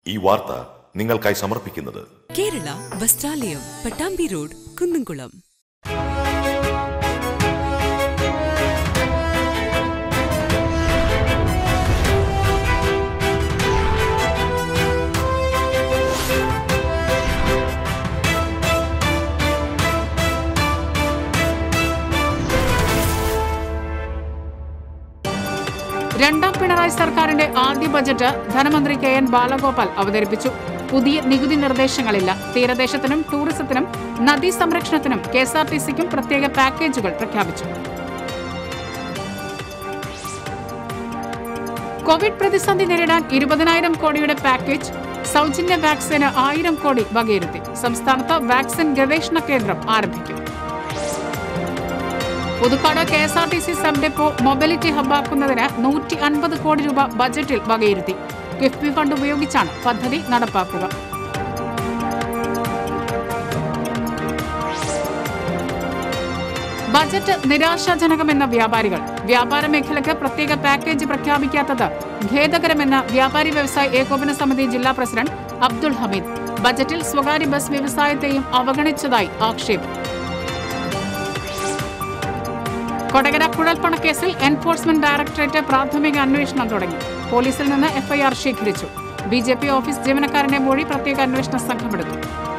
ഈ വാർത്ത നിങ്ങൾക്കായി സമർപ്പിക്കുന്നത് കേരള വസ്ത്രാലയം, പട്ടാമ്പി റോഡ്, കുന്നംകുളം. രണ്ടാം പിണറായി സർക്കാരിന്റെ ആദ്യ ബജറ്റ് ധനമന്ത്രി കെ.എൻ. ബാലഗോപാൽ അവതരിപ്പിച്ചു. പുതിയ നികുതി നിർദ്ദേശങ്ങളില്ല. തീരദേശത്തിനും ടൂറിസത്തിനും നദീ സംരക്ഷണത്തിനും കെഎസ്ആർടിസിക്കും പ്രത്യേക പാക്കേജുകൾ പ്രഖ്യാപിച്ചു. കോവിഡ് പ്രതിസന്ധി നേരിടാൻ 20,000 കോടിയുടെ പാക്കേജ്. സൗജന്യ വാക്സിന് 1000 കോടി വകയിരുത്തി. സംസ്ഥാനത്ത് വാക്സിൻ ഗവേഷണ കേന്ദ്രം ആരംഭിക്കും. Puthukkad KSRTC sub depot mobility ഹബ്ബാക്കുന്നതിന് 150 കോടി രൂപ ബജറ്റിൽ വകയിരുത്തി. കിഫ്ബി ഫണ്ട് ഉപയോഗിച്ചാണ് പദ്ധതി നടപ്പാക്കുക. ബജറ്റ് നിരാശാജനകമെന്ന വ്യാപാരികൾ. വ്യാപാര മേഖലയ്ക്ക് പ്രത്യേക പാക്കേജ് പ്രഖ്യാപിക്കാത്തത് ഖേദകരമെന്ന വ്യാപാരി വ്യവസായ ഏകോപന സമിതി ജില്ലാ പ്രസിഡന്റ് അബ്ദുൾ ഹമീദ്. ബജറ്റിൽ സ്വകാര്യ ബസ് വ്യവസായത്തെയും അവഗണിച്ചതായി ആക്ഷേപം. കൊടകര കുഴൽപ്പണക്കേസിൽ എൻഫോഴ്സ്മെന്റ് ഡയറക്ടറേറ്റ് പ്രാഥമിക അന്വേഷണം തുടങ്ങി. പോലീസിൽ നിന്ന് എഫ്ഐആർ ശേഖരിച്ചു. ബിജെപി ഓഫീസ് ജീവനക്കാരന്റെ മൊഴി പ്രത്യേക അന്വേഷണ സംഘമെടുത്തു.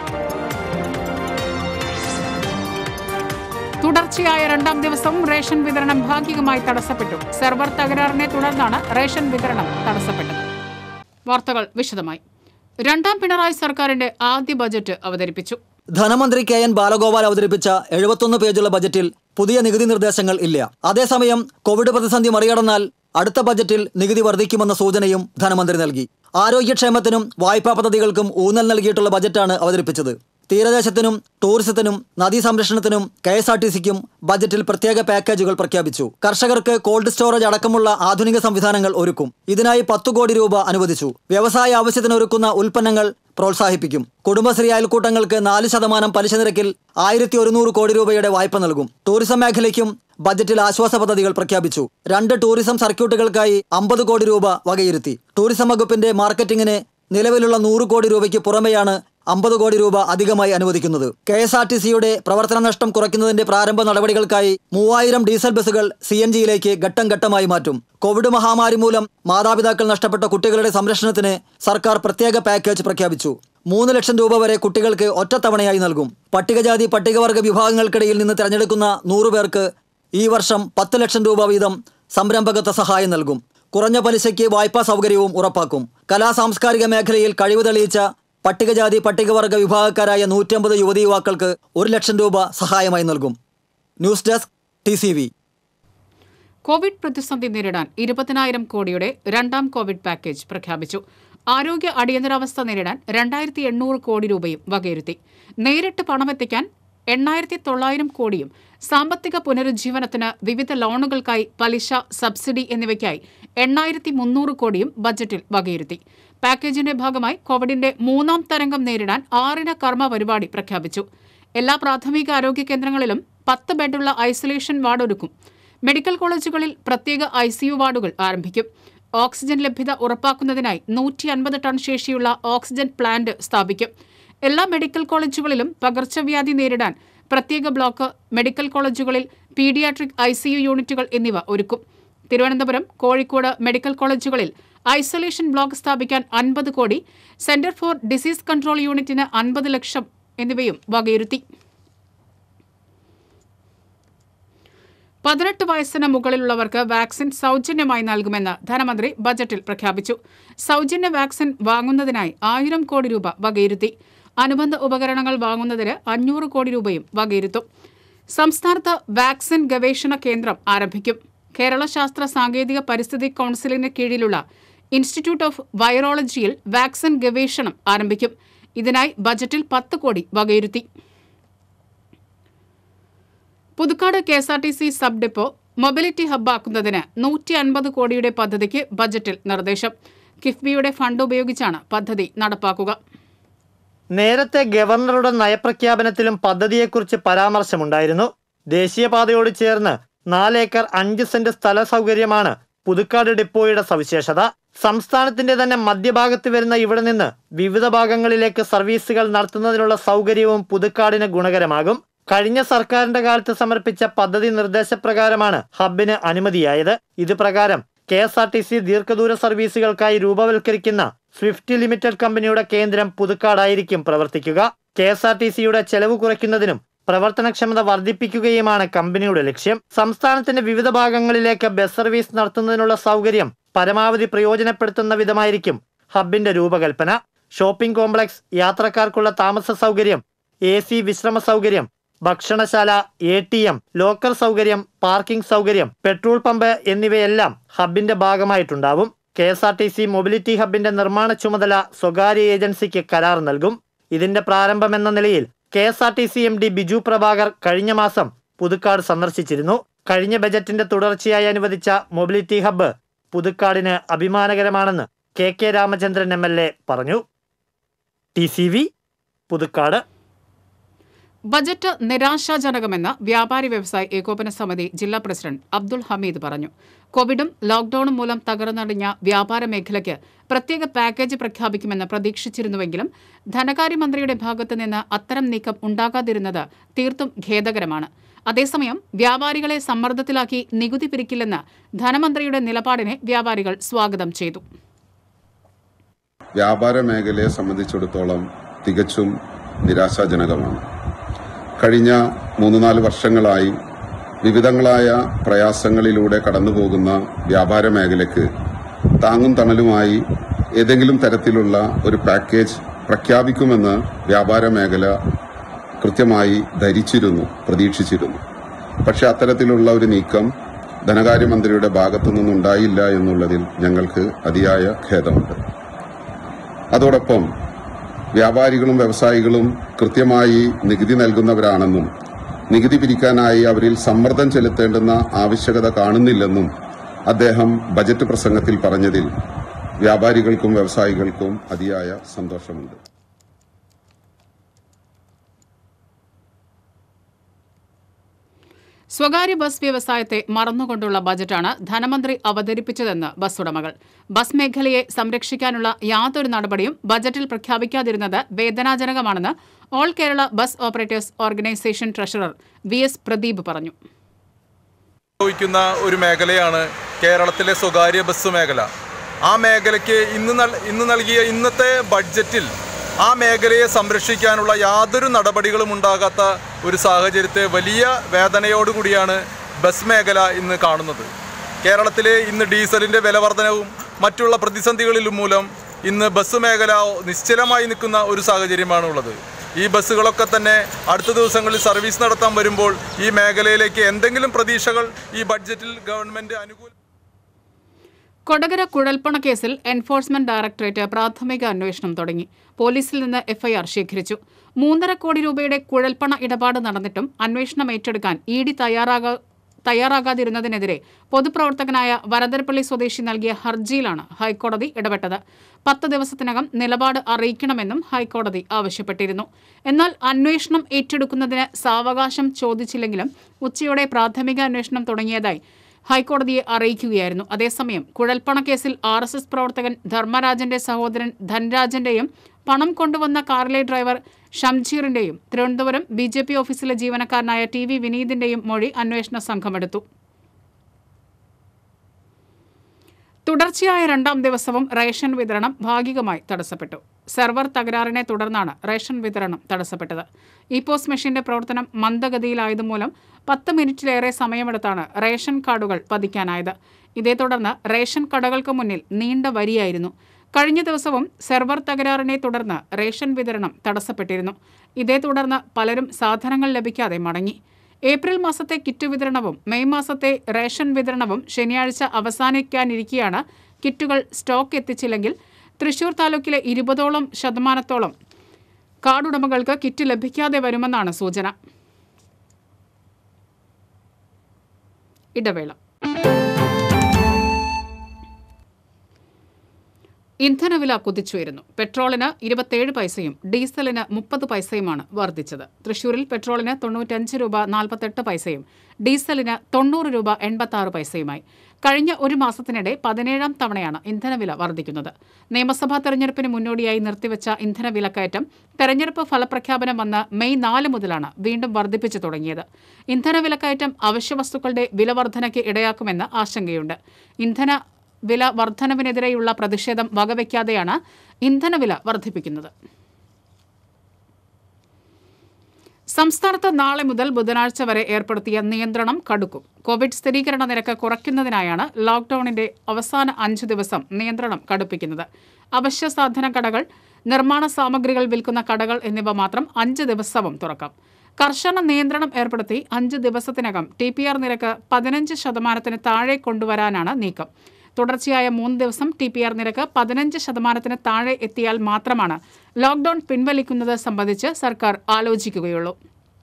തുടർച്ചയായ രണ്ടാം ദിവസവും റേഷൻ വിതരണം ഭാഗികമായി തടസ്സപ്പെട്ടു. സെർവർ തകരാറിനെ തുടർന്നാണ് റേഷൻ വിതരണം തടസ്സപ്പെട്ടത്. വാർത്തകൾ വിശദമായി. രണ്ടാം പിണറായി സർക്കാരിന്റെ ആദ്യ ബജറ്റ് അവതരിപ്പിച്ചു. ധനമന്ത്രി കെ.എൻ. ബാലഗോപാൽ അവതരിപ്പിച്ച 71 പേജുള്ള ബജറ്റിൽ പുതിയ നികുതി നിർദ്ദേശങ്ങൾ ഇല്ല. അതേസമയം കോവിഡ് പ്രതിസന്ധി മറികടന്നാൽ അടുത്ത ബജറ്റിൽ നികുതി വർദ്ധിക്കുമെന്ന സൂചനയും ധനമന്ത്രി നൽകി. ആരോഗ്യക്ഷേമത്തിനും വായ്പാ പദ്ധതികൾക്കും ഊന്നൽ നൽകിയിട്ടുള്ള ബജറ്റാണ് അവതരിപ്പിച്ചത്. തീരദേശത്തിനും ടൂറിസത്തിനും നദീ സംരക്ഷണത്തിനും കെഎസ്ആർടിസിക്കും ബജറ്റിൽ പ്രത്യേക പാക്കേജുകൾ പ്രഖ്യാപിച്ചു. കർഷകർക്ക് കോൾഡ് സ്റ്റോറേജ് അടക്കമുള്ള ആധുനിക സംവിധാനങ്ങൾ ഒരുക്കും. ഇതിനായി 10 കോടി രൂപ അനുവദിച്ചു. വ്യവസായ ആവശ്യത്തിനൊരുക്കുന്ന ഉൽപ്പന്നങ്ങൾ പ്രോത്സാഹിപ്പിക്കും. കുടുംബശ്രീ അയൽക്കൂട്ടങ്ങൾക്ക് 4% പലിശ നിരക്കിൽ 1100 കോടി രൂപയുടെ വായ്പ നൽകും. ടൂറിസം മേഖലയ്ക്കും ബജറ്റിൽ ആശ്വാസ പദ്ധതികൾ പ്രഖ്യാപിച്ചു. 2 ടൂറിസം സർക്യൂട്ടുകൾക്കായി 50 കോടി രൂപ വകയിരുത്തി. ടൂറിസം വകുപ്പിന്റെ മാർക്കറ്റിംഗിന് നിലവിലുള്ള 100 കോടി രൂപയ്ക്ക് പുറമെയാണ് 50 കോടി രൂപ അധികമായി അനുവദിക്കുന്നത്. കെഎസ്ആർടിസിയുടെ പ്രവർത്തന നഷ്ടം കുറയ്ക്കുന്നതിന്റെ പ്രാരംഭ നടപടികൾക്കായി 3000 ഡീസൽ ബസ്സുകൾ CNGയിലേക്ക് ഘട്ടം ഘട്ടമായി മാറ്റും. കോവിഡ് മഹാമാരി മൂലം മാതാപിതാക്കൾ നഷ്ടപ്പെട്ട കുട്ടികളുടെ സംരക്ഷണത്തിന് സർക്കാർ പ്രത്യേക പാക്കേജ് പ്രഖ്യാപിച്ചു. 3 ലക്ഷം രൂപ വരെ കുട്ടികൾക്ക് ഒറ്റത്തവണയായി നൽകും. പട്ടികജാതി പട്ടികവർഗ വിഭാഗങ്ങൾക്കിടയിൽ നിന്ന് തിരഞ്ഞെടുക്കുന്ന 100 പേർക്ക് ഈ വർഷം 10 ലക്ഷം രൂപ വീതം സംരംഭകത്വ സഹായം നൽകും. കുറഞ്ഞ പലിശയ്ക്ക് വായ്പാ സൗകര്യവും ഉറപ്പാക്കും. കലാ സാംസ്കാരിക മേഖലയിൽ കഴിവ് തെളിയിച്ച പട്ടികജാതി പട്ടികവർഗ വിഭാഗക്കാരായ 150 യുവതി യുവാക്കൾക്ക് 1 ലക്ഷം രൂപ സഹായമായി നൽകും. News desk TCV. കോവിഡ് പ്രതിസന്ധി നേരിടാൻ 20,000 കോടിയുടെ രണ്ടാം കോവിഡ് പാക്കേജ് പ്രഖ്യാപിച്ചു. ആരോഗ്യ അടിയന്തരാവസ്ഥ നേരിടാൻ 2,800 കോടി രൂപയും വകയിരുത്തി. നേരിട്ട് പണമെത്തിക്കാൻ 8,900 കോടിയും സാമ്പത്തിക പുനരുജ്ജീവനത്തിന് വിവിധ ലോണുകൾക്കായി പലിശ, സബ്സിഡി എന്നിവയ്ക്കായി 8,300 കോടിയും ബജറ്റിൽ വകയിരുത്തി. പാക്കേജിന്റെ ഭാഗമായി കോവിഡിന്റെ 3ാം തരംഗം നേരിടാൻ 6 കർമ്മ പരിപാടി പ്രഖ്യാപിച്ചു. എല്ലാ പ്രാഥമിക ആരോഗ്യ കേന്ദ്രങ്ങളിലും 10 ബെഡുള്ള ഐസൊലേഷൻ വാർഡ് ഒരുക്കും. മെഡിക്കൽ കോളേജുകളിൽ പ്രത്യേക ICU വാർഡുകൾ ആരംഭിക്കും. ഓക്സിജൻ ലഭ്യത ഉറപ്പാക്കുന്നതിനായി 150 ടൺ ശേഷിയുള്ള ഓക്സിജൻ പ്ലാന്റ് സ്ഥാപിക്കും. എല്ലാ മെഡിക്കൽ കോളേജുകളിലും പകർച്ചവ്യാധി നേരിടാൻ പ്രത്യേക ബ്ലോക്ക്, മെഡിക്കൽ കോളേജുകളിൽ പീഡിയാട്രിക് ICU യൂണിറ്റുകൾ എന്നിവ ഒരുക്കും. തിരുവനന്തപുരം, കോഴിക്കോട് മെഡിക്കൽ കോളേജുകളിൽ ഐസൊലേഷൻ ബ്ലോക്ക് സ്ഥാപിക്കാൻ 50 കോടി, സെന്റർ ഫോർ ഡിസീസ് കൺട്രോൾ യൂണിറ്റിന് 50 ലക്ഷം എന്നിവയും വകയിരുത്തി. 18 വയസ്സിന് മുകളിലുള്ളവർക്ക് വാക്സിൻ സൗജന്യമായി നൽകുമെന്ന് ധനമന്ത്രി ബജറ്റിൽ പ്രഖ്യാപിച്ചു. സൗജന്യ വാക്സിൻ വാങ്ങുന്നതിനായി 1000 കോടി രൂപ വകയിരുത്തി. അനുബന്ധ ഉപകരണങ്ങൾ വാങ്ങുന്നതിന് 500 കോടി രൂപയും വകയിരുത്തും. സംസ്ഥാനത്ത് വാക്സിൻ ഗവേഷണ കേന്ദ്രം ആരംഭിക്കും. കേരള ശാസ്ത്ര സാങ്കേതിക പരിസ്ഥിതി കൗൺസിലിന് കീഴിലുള്ള ഇൻസ്റ്റിറ്റ്യൂട്ട് ഓഫ് വൈറോളജിയിൽ വാക്സിൻ ഗവേഷണം ആരംഭിക്കും. ഇതിനായി ബജറ്റിൽ 10 കോടി വകയിരുത്തി. Puthukkad KSRTC sub depot mobility ഹബ്ബാക്കുന്നതിന് 150 കോടിയുടെ പദ്ധതിക്ക് ബജറ്റിൽ നിർദ്ദേശം. കിഫ്ബിയുടെ ഫണ്ട് ഉപയോഗിച്ചാണ് പദ്ധതി നടപ്പാക്കുക. നേരത്തെ ഗവർണറുടെ നയപ്രഖ്യാപനത്തിലും പദ്ധതിയെക്കുറിച്ച് പരാമർശമുണ്ടായിരുന്നു. ദേശീയപാതയോട് ചേർന്ന് 4 ഏക്കർ 5 സെന്റ് സ്ഥല സൗകര്യമാണ് പുതുക്കാട് ഡിപ്പോയുടെ സവിശേഷത. സംസ്ഥാനത്തിന്റെ തന്നെ മധ്യഭാഗത്ത് വരുന്ന ഇവിടെ നിന്ന് വിവിധ ഭാഗങ്ങളിലേക്ക് സർവീസുകൾ നടത്തുന്നതിനുള്ള സൗകര്യവും പുതുക്കാടിന് ഗുണകരമാകും. കഴിഞ്ഞ സർക്കാരിന്റെ കാലത്ത് സമർപ്പിച്ച പദ്ധതി നിർദ്ദേശപ്രകാരമാണ് ഹബ്ബിന് അനുമതിയായത്. ഇത് പ്രകാരം KSRTC ദീർഘദൂര സർവീസുകൾക്കായി രൂപവൽക്കരിക്കുന്ന സ്വിഫ്റ്റ് ലിമിറ്റഡ് കമ്പനിയുടെ കേന്ദ്രം പുതുക്കാടായിരിക്കും പ്രവർത്തിക്കുക. KSRTCയുടെ ചെലവ് കുറയ്ക്കുന്നതിനും പ്രവർത്തനക്ഷമത വർദ്ധിപ്പിക്കുകയുമാണ് കമ്പനിയുടെ ലക്ഷ്യം. സംസ്ഥാനത്തിന്റെ വിവിധ ഭാഗങ്ങളിലേക്ക് ബസ് സർവീസ് നടത്തുന്നതിനുള്ള സൗകര്യം പരമാവധി പ്രയോജനപ്പെടുത്തുന്ന വിധമായിരിക്കും ഹബ്ബിന്റെ രൂപകൽപ്പന. ഷോപ്പിംഗ് കോംപ്ലക്സ്, യാത്രക്കാർക്കുള്ള താമസ സൗകര്യം, AC വിശ്രമ സൗകര്യം, ഭക്ഷണശാല, ATM, ലോക്കർ സൗകര്യം, പാർക്കിംഗ് സൗകര്യം, പെട്രോൾ പമ്പ് എന്നിവയെല്ലാം ഹബ്ബിന്റെ ഭാഗമായിട്ടുണ്ടാവും. KSRTC മൊബിലിറ്റി ഹബ്ബിന്റെ നിർമ്മാണ ചുമതല സ്വകാര്യ ഏജൻസിക്ക് കരാർ നൽകും. ഇതിന്റെ പ്രാരംഭമെന്ന നിലയിൽ KSRTC MD ബിജു പ്രഭാകർ കഴിഞ്ഞ മാസം പുതുക്കാട് സന്ദർശിച്ചിരുന്നു. കഴിഞ്ഞ ബജറ്റിന്റെ തുടർച്ചയായി അനുവദിച്ച മൊബിലിറ്റി ഹബ്ബ് പുതുക്കാടിന് അഭിമാനകരമാണെന്ന് KK രാമചന്ദ്രൻ MLA പറഞ്ഞു. TCV പുതുക്കാട്. ബജറ്റ് നിരാശാജനകമെന്ന് വ്യാപാരി വ്യവസായി ഏകോപന സമിതി ജില്ലാ പ്രസിഡന്റ് അബ്ദുൾ ഹമീദ് പറഞ്ഞു. കോവിഡും ലോക്ഡൌണും മൂലം തകർന്നടിഞ്ഞ വ്യാപാര മേഖലയ്ക്ക് പ്രത്യേക പാക്കേജ് പ്രഖ്യാപിക്കുമെന്ന് പ്രതീക്ഷിച്ചിരുന്നുവെങ്കിലും ധനകാര്യമന്ത്രിയുടെ ഭാഗത്തു നിന്ന് അത്തരം നീക്കം ഉണ്ടാകാതിരുന്നത് തീർത്തും ഖേദകരമാണ്. അതേസമയം വ്യാപാരികളെ സമ്മർദ്ദത്തിലാക്കി നികുതി പിരിക്കില്ലെന്ന ധനമന്ത്രിയുടെ നിലപാടിനെ വ്യാപാരികൾ സ്വാഗതം ചെയ്തു. വ്യാപാര മേഖലയെ സംബന്ധിച്ചിടത്തോളം തികച്ചും നിരാശാജനകമാണ്. കഴിഞ്ഞ 3-4 വർഷങ്ങളായി വിവിധങ്ങളായ പ്രയാസങ്ങളിലൂടെ കടന്നുപോകുന്ന വ്യാപാര മേഖലയ്ക്ക് താങ്ങും തണലുമായി ഏതെങ്കിലും തരത്തിലുള്ള ഒരു പാക്കേജ് പ്രഖ്യാപിക്കുമെന്ന് വ്യാപാര മേഖല കൃത്യമായി ധരിച്ചിരുന്നു, പ്രതീക്ഷിച്ചിരുന്നു. പക്ഷെ അത്തരത്തിലുള്ള ഒരു നീക്കം ധനകാര്യമന്ത്രിയുടെ ഭാഗത്തു നിന്നുണ്ടായില്ല എന്നുള്ളതിൽ ഞങ്ങൾക്ക് അതിയായ ഖേദമുണ്ട്. അതോടൊപ്പം വ്യാപാരികളും വ്യവസായികളും കൃത്യമായി നികുതി നൽകുന്നവരാണെന്നും നികുതി പിരിക്കാനായി അവരിൽ സമ്മർദ്ദം ചെലുത്തേണ്ടുന്ന ആവശ്യകത കാണുന്നില്ലെന്നും അദ്ദേഹം ബജറ്റ് പ്രസംഗത്തിൽ പറഞ്ഞതിൽ വ്യാപാരികൾക്കും വ്യവസായികൾക്കും അതിയായ സന്തോഷമുണ്ട്. സ്വകാര്യ ബസ് വ്യവസായത്തെ മറന്നുകൊണ്ടുള്ള ബജറ്റാണ് ധനമന്ത്രി അവതരിപ്പിച്ചതെന്ന് ബസ് ഉടമകൾ. ബസ് മേഖലയെ സംരക്ഷിക്കാനുള്ള യാതൊരു നടപടിയും ബജറ്റിൽ പ്രഖ്യാപിക്കാതിരുന്നത് വേദനാജനകമാണെന്ന് all Kerala bus operators organisation treasurer VS Pradeep പറഞ്ഞു. ഒരു മേഖലയാണ് കേരളത്തിലെ സ്വകാര്യ ബസ് മേഖല. ആ മേഖലയ്ക്ക് ഇന്ന് നൽകിയ ഇന്നത്തെ ബഡ്ജറ്റിൽ ആ മേഖലയെ സംരക്ഷിക്കാനുള്ള യാതൊരു നടപടികളും ഉണ്ടാകാത്ത ഒരു സാഹചര്യത്തെ വലിയ വേദനയോടുകൂടിയാണ് ബസ് മേഖല ഇന്ന് കാണുന്നത്. കേരളത്തിലെ ഇന്ന് ഡീസലിൻ്റെ വിലവർധനവും മറ്റുള്ള പ്രതിസന്ധികളിലും മൂലം ഇന്ന് ബസ് മേഖല നിശ്ചലമായി നിൽക്കുന്ന ഒരു സാഹചര്യമാണുള്ളത്. ഈ ബസ്സുകളൊക്കെ തന്നെ അടുത്ത ദിവസങ്ങളിൽ സർവീസ് നടത്താൻ വരുമ്പോൾ ഈ മേഖലയിലേക്ക് എന്തെങ്കിലും പ്രതീക്ഷകൾ ഈ ബഡ്ജറ്റിൽ ഗവൺമെൻറ് കൊടകര കുഴൽപ്പണ കേസിൽ എൻഫോഴ്സ്മെന്റ് ഡയറക്ടറേറ്റ് പ്രാഥമിക അന്വേഷണം തുടങ്ങി. പോലീസിൽ നിന്ന് FIR ശേഖരിച്ചു. 3.5 കോടി രൂപയുടെ കുഴൽപ്പണ ഇടപാട് നടന്നിട്ടും അന്വേഷണം ഏറ്റെടുക്കാൻ ED തയ്യാറാകാതിരുന്നതിനെതിരെ പൊതുപ്രവർത്തകനായ വരദരപ്പള്ളി സ്വദേശി നൽകിയ ഹർജിയിലാണ് ഹൈക്കോടതി ഇടപെട്ടത്. 10 ദിവസത്തിനകം നിലപാട് അറിയിക്കണമെന്നും ഹൈക്കോടതി ആവശ്യപ്പെട്ടിരുന്നു. എന്നാൽ അന്വേഷണം ഏറ്റെടുക്കുന്നതിന് സാവകാശം ചോദിച്ചില്ലെങ്കിലും ഉച്ചയോടെ പ്രാഥമിക അന്വേഷണം തുടങ്ങിയതായി ഹൈക്കോടതിയെ അറിയിക്കുകയായിരുന്നു. അതേസമയം കുഴൽപ്പണ കേസിൽ RSS പ്രവർത്തകൻ ധർമ്മരാജന്റെ സഹോദരൻ ധൻരാജന്റെയും പണം കൊണ്ടുവന്ന കാറിലെ ഡ്രൈവർ ഷംജീറിന്റെയും തിരുവനന്തപുരം BJP ഓഫീസിലെ ജീവനക്കാരനായ TV വിനീതിന്റെയും മൊഴി അന്വേഷണ സംഘമെടുത്തു. തുടർച്ചയായ 2ാം ദിവസവും റേഷൻ വിതരണം ഭാഗികമായി തടസ്സപ്പെട്ടു. സെർവർ തകരാറിനെ തുടർന്നാണ് റേഷൻ വിതരണം തടസ്സപ്പെട്ടത്. ഇപോസ് മെഷീന്റെ പ്രവർത്തനം മന്ദഗതിയിലായതുമൂലം 10 മിനിറ്റിലേറെ സമയമെടുത്താണ് റേഷൻ കാർഡുകൾ പതിക്കാനായത്. ഇതേ തുടർന്ന് റേഷൻ കടകൾക്ക് മുന്നിൽ നീണ്ട വരിയായിരുന്നു. കഴിഞ്ഞ ദിവസവും സെർവർ തകരാറിനെ തുടർന്ന് റേഷൻ വിതരണം തടസ്സപ്പെട്ടിരുന്നു. ഇതേ തുടർന്ന് പലരും സാധനങ്ങൾ ലഭിക്കാതെ മടങ്ങി. ഏപ്രിൽ മാസത്തെ കിറ്റ് വിതരണവും മെയ് മാസത്തെ റേഷൻ വിതരണവും ശനിയാഴ്ച അവസാനിക്കാനിരിക്കെയാണ് കിറ്റുകൾ സ്റ്റോക്ക് എത്തിച്ചില്ലെങ്കിൽ തൃശൂർ താലൂക്കിലെ 20% കാർഡുടമകൾക്ക് കിറ്റ് ലഭിക്കാതെ വരുമെന്നാണ് സൂചന. ഇടവേള. ഇന്ധനവില കുതിച്ചുയരുന്നു. പെട്രോളിന് 27 പൈസയും ഡീസലിന് 30 പൈസയുമാണ് വർദ്ധിച്ചത്. തൃശൂരിൽ പെട്രോളിന് 95 രൂപ 48 പൈസയും ഡീസലിന് 90 രൂപ 86 പൈസയുമായി. കഴിഞ്ഞ ഒരു മാസത്തിനിടെ 17ാം തവണയാണ് ഇന്ധനവില വർദ്ധിക്കുന്നത്. നിയമസഭാ തെരഞ്ഞെടുപ്പിന് മുന്നോടിയായി നിർത്തിവെച്ച ഇന്ധനവിലക്കയറ്റം തെരഞ്ഞെടുപ്പ് ഫലപ്രഖ്യാപനം വന്ന് മെയ് 4 മുതലാണ് വീണ്ടും വർദ്ധിപ്പിച്ചു തുടങ്ങിയത്. ഇന്ധനവിലക്കയറ്റം അവശ്യവസ്തുക്കളുടെ വിലവർധനയ്ക്ക് ഇടയാക്കുമെന്ന് ആശങ്കയുണ്ട്. ഇന്ധനവില വർധനവിനെതിരെയുള്ള പ്രതിഷേധം വകവയ്ക്കാതെയാണ് ഇന്ധനവില വർദ്ധിപ്പിക്കുന്നത്. സംസ്ഥാനത്ത് നാളെ മുതൽ ബുധനാഴ്ച വരെ ഏർപ്പെടുത്തിയ നിയന്ത്രണം കടുക്കും. കോവിഡ് സ്ഥിരീകരണ നിരക്ക് കുറയ്ക്കുന്നതിനായാണ് ലോക്ഡൌണിന്റെ അവസാന 5 ദിവസം നിയന്ത്രണം കടുപ്പിക്കുന്നത്. അവശ്യ സാധന കടകൾ, നിർമ്മാണ സാമഗ്രികൾ വിൽക്കുന്ന കടകൾ എന്നിവ മാത്രം 5 ദിവസവും തുറക്കാം. കർശന നിയന്ത്രണം ഏർപ്പെടുത്തി 5 ദിവസത്തിനകം TPR നിരക്ക് 15% താഴെ കൊണ്ടുവരാനാണ് നീക്കം. തുടർച്ചയായ 3 ദിവസം TPR നിരക്ക് 15% താഴെ എത്തിയാൽ മാത്രമാണ് ലോക്ഡൌൺ പിൻവലിക്കുന്നത് സംബന്ധിച്ച് സർക്കാർ ആലോചിക്കുകയുള്ളൂ.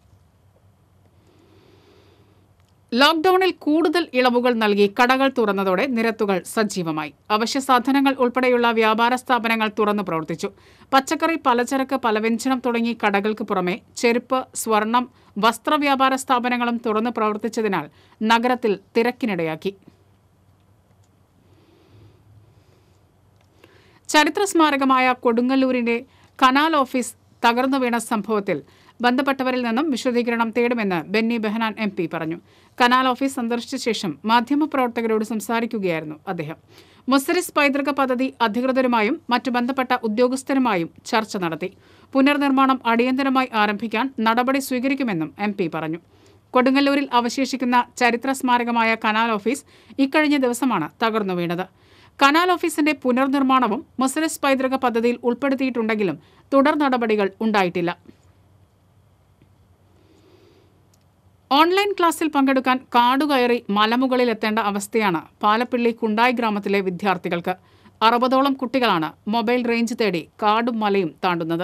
ലോക്ഡൌണിൽ കൂടുതൽ ഇളവുകൾ നൽകി കടകൾ തുറന്നതോടെ നിരത്തുകൾ സജീവമായി. അവശ്യ സാധനങ്ങൾ ഉൾപ്പെടെയുള്ള വ്യാപാര സ്ഥാപനങ്ങൾ തുറന്നു പ്രവർത്തിച്ചു. പച്ചക്കറി, പലചരക്ക്, പലവ്യഞ്ജനം തുടങ്ങി കടകൾക്ക് പുറമെ ചെരുപ്പ്, സ്വർണം, വസ്ത്രവ്യാപാര സ്ഥാപനങ്ങളും തുറന്നു പ്രവർത്തിച്ചതിനാൽ നഗരത്തിൽ തിരക്കിനിടയാക്കി. ചരിത്ര സ്മാരകമായ കൊടുങ്ങല്ലൂരിന്റെ കനാൽ ഓഫീസ് തകർന്നു വീണ സംഭവത്തിൽ ബന്ധപ്പെട്ടവരിൽ നിന്നും വിശദീകരണം തേടുമെന്ന് ബെന്നി ബെഹനാൻ MP പറഞ്ഞു. കനാൽ ഓഫീസ് സന്ദർശിച്ച ശേഷം മാധ്യമപ്രവർത്തകരോട് സംസാരിക്കുകയായിരുന്നു അദ്ദേഹം. മുസരിസ് പൈതൃക പദ്ധതി അധികൃതരുമായും മറ്റു ബന്ധപ്പെട്ട ഉദ്യോഗസ്ഥരുമായും ചർച്ച നടത്തി. പുനർനിർമ്മാണം അടിയന്തരമായി ആരംഭിക്കാൻ നടപടി സ്വീകരിക്കുമെന്നും MP പറഞ്ഞു. കൊടുങ്ങല്ലൂരിൽ അവശേഷിക്കുന്ന ചരിത്ര സ്മാരകമായ കനാൽ ഓഫീസ് ഇക്കഴിഞ്ഞ ദിവസമാണ് തകർന്നു വീണത്. കനാൽ ഓഫീസിന്റെ പുനർനിർമ്മാണവും മുസരിസ് പൈതൃക പദ്ധതിയിൽ ഉൾപ്പെടുത്തിയിട്ടുണ്ടെങ്കിലും തുടർ നടപടികൾ ഉണ്ടായിട്ടില്ല. ഓൺലൈൻ ക്ലാസ്സിൽ പങ്കെടുക്കാൻ കാടുകയറി മലമുകളിലെത്തേണ്ട അവസ്ഥയാണ് പാലപ്പിള്ളി കുണ്ടായി ഗ്രാമത്തിലെ വിദ്യാർത്ഥികൾക്ക്. 60ഓളം കുട്ടികളാണ് മൊബൈൽ റേഞ്ച് തേടി കാടും മലയും താണ്ടുന്നത്.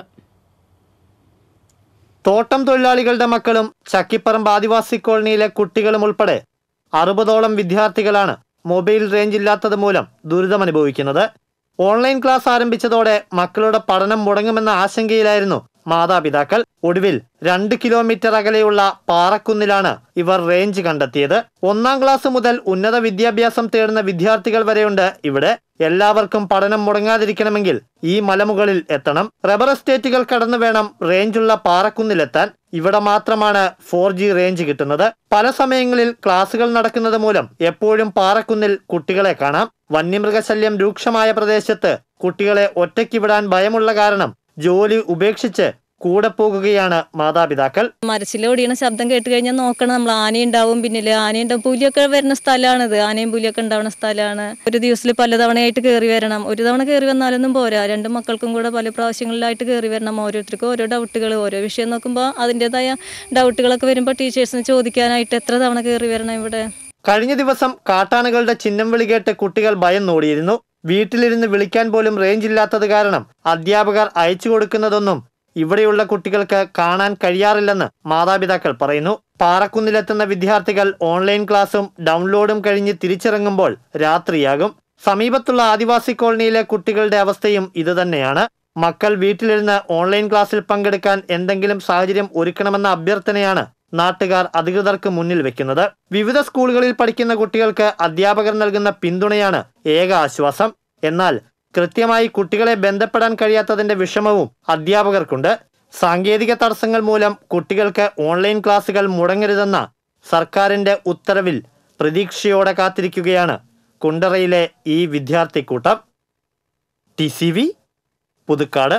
തോട്ടം തൊഴിലാളികളുടെ മക്കളും ചക്കിപ്പറമ്പ് ആദിവാസി കോളനിയിലെ കുട്ടികളും ഉൾപ്പെടെ 60ഓളം വിദ്യാർത്ഥികളാണ് മൊബൈൽ റേഞ്ച് ഇല്ലാത്തത് മൂലം ദുരിതമനുഭവിക്കുന്നത്. ഓൺലൈൻ ക്ലാസ് ആരംഭിച്ചതോടെ മക്കളുടെ പഠനം മുടങ്ങുമെന്ന ആശങ്കയിലായിരുന്നു മാതാപിതാക്കൾ. ഒടുവിൽ 2 കിലോമീറ്റർ അകലെയുള്ള പാറക്കുന്നിലാണ് ഇവർ റേഞ്ച് കണ്ടെത്തിയത്. 1ാം ക്ലാസ് മുതൽ ഉന്നത വിദ്യാഭ്യാസം തേടുന്ന വിദ്യാർത്ഥികൾ വരെയുണ്ട് ഇവിടെ. എല്ലാവർക്കും പഠനം മുടങ്ങാതിരിക്കണമെങ്കിൽ ഈ മലമുകളിൽ എത്തണം. റബ്ബർ എസ്റ്റേറ്റുകൾ കടന്നു വേണം റേഞ്ചുള്ള പാറക്കുന്നിലെത്താൻ. ഇവിടെ മാത്രമാണ് 4G റേഞ്ച് കിട്ടുന്നത്. പല സമയങ്ങളിൽ ക്ലാസുകൾ നടക്കുന്നത് മൂലം എപ്പോഴും പാറക്കുന്നിൽ കുട്ടികളെ കാണാം. വന്യമൃഗശല്യം രൂക്ഷമായ പ്രദേശത്ത് കുട്ടികളെ ഒറ്റയ്ക്ക് വിടാൻ ഭയമുള്ള കാരണം ജോലി ഉപേക്ഷിച്ച് കൂടെ പോകുകയാണ് മാതാപിതാക്കൾ. മരച്ചിലൊടിയണ ശബ്ദം കേട്ട് കഴിഞ്ഞാൽ നോക്കണം, നമ്മൾ ആനയുണ്ടാവും, പിന്നില് ആനയുണ്ടാവും, പുലിയൊക്കെ വരുന്ന സ്ഥലമാണിത്. ആനയും പുലിയൊക്കെ ഉണ്ടാവുന്ന സ്ഥലമാണ്. ഒരു ദിവസത്തിൽ പലതവണയായിട്ട് കയറി വരണം. ഒരു തവണ കയറി വന്നാലൊന്നും പോരാ. 2 മക്കൾക്കും കൂടെ പല പ്രാവശ്യങ്ങളിലായിട്ട് കയറി വരണം. ഓരോരുത്തർക്കും ഓരോ ഡൗട്ടുകൾ, ഓരോ വിഷയം നോക്കുമ്പോൾ അതിൻ്റെതായ ഡൗട്ടുകളൊക്കെ വരുമ്പോൾ ടീച്ചേഴ്സിന് ചോദിക്കാനായിട്ട് എത്ര തവണ കയറി വരണം ഇവിടെ. കഴിഞ്ഞ ദിവസം കാട്ടാനകളുടെ ചിഹ്നം വിളി കേട്ട് കുട്ടികൾ ഭയന്നോടിയിരുന്നു. വീട്ടിലിരുന്ന് വിളിക്കാൻ പോലും റേഞ്ച് ഇല്ലാത്തത് കാരണം അധ്യാപകർ അയച്ചു കൊടുക്കുന്നതൊന്നും ഇവിടെയുള്ള കുട്ടികൾക്ക് കാണാൻ കഴിയാറില്ലെന്ന് മാതാപിതാക്കൾ പറയുന്നു. പാറക്കുന്നിലെത്തുന്ന വിദ്യാർത്ഥികൾ ഓൺലൈൻ ക്ലാസും ഡൗൺലോഡും കഴിഞ്ഞ് തിരിച്ചിറങ്ങുമ്പോൾ രാത്രിയാകും. സമീപത്തുള്ള ആദിവാസി കോളനിയിലെ കുട്ടികളുടെ അവസ്ഥയും ഇതുതന്നെയാണ്. മക്കൾ വീട്ടിലിരുന്ന് ഓൺലൈൻ ക്ലാസ്സിൽ പങ്കെടുക്കാൻ എന്തെങ്കിലും സാഹചര്യം ഒരുക്കണമെന്ന അഭ്യർത്ഥനയാണ് നാട്ടുകാർ അധികൃതർക്ക് മുന്നിൽ വെക്കുന്നത്. വിവിധ സ്കൂളുകളിൽ പഠിക്കുന്ന കുട്ടികൾക്ക് അധ്യാപകർ നൽകുന്ന പിന്തുണയാണ് ഏക ആശ്വാസം. എന്നാൽ കൃത്യമായി കുട്ടികളെ ബന്ധപ്പെടാൻ കഴിയാത്തതിന്റെ വിഷമവും അധ്യാപകർക്കുണ്ട്. സാങ്കേതിക തടസ്സങ്ങൾ മൂലം കുട്ടികൾക്ക് ഓൺലൈൻ ക്ലാസുകൾ മുടങ്ങരുതെന്ന സർക്കാരിന്റെ ഉത്തരവിൽ പ്രതീക്ഷയോടെ കാത്തിരിക്കുകയാണ് കുണ്ടറയിലെ ഈ വിദ്യാർത്ഥി കൂട്ടം. TCV പുതുക്കാട്.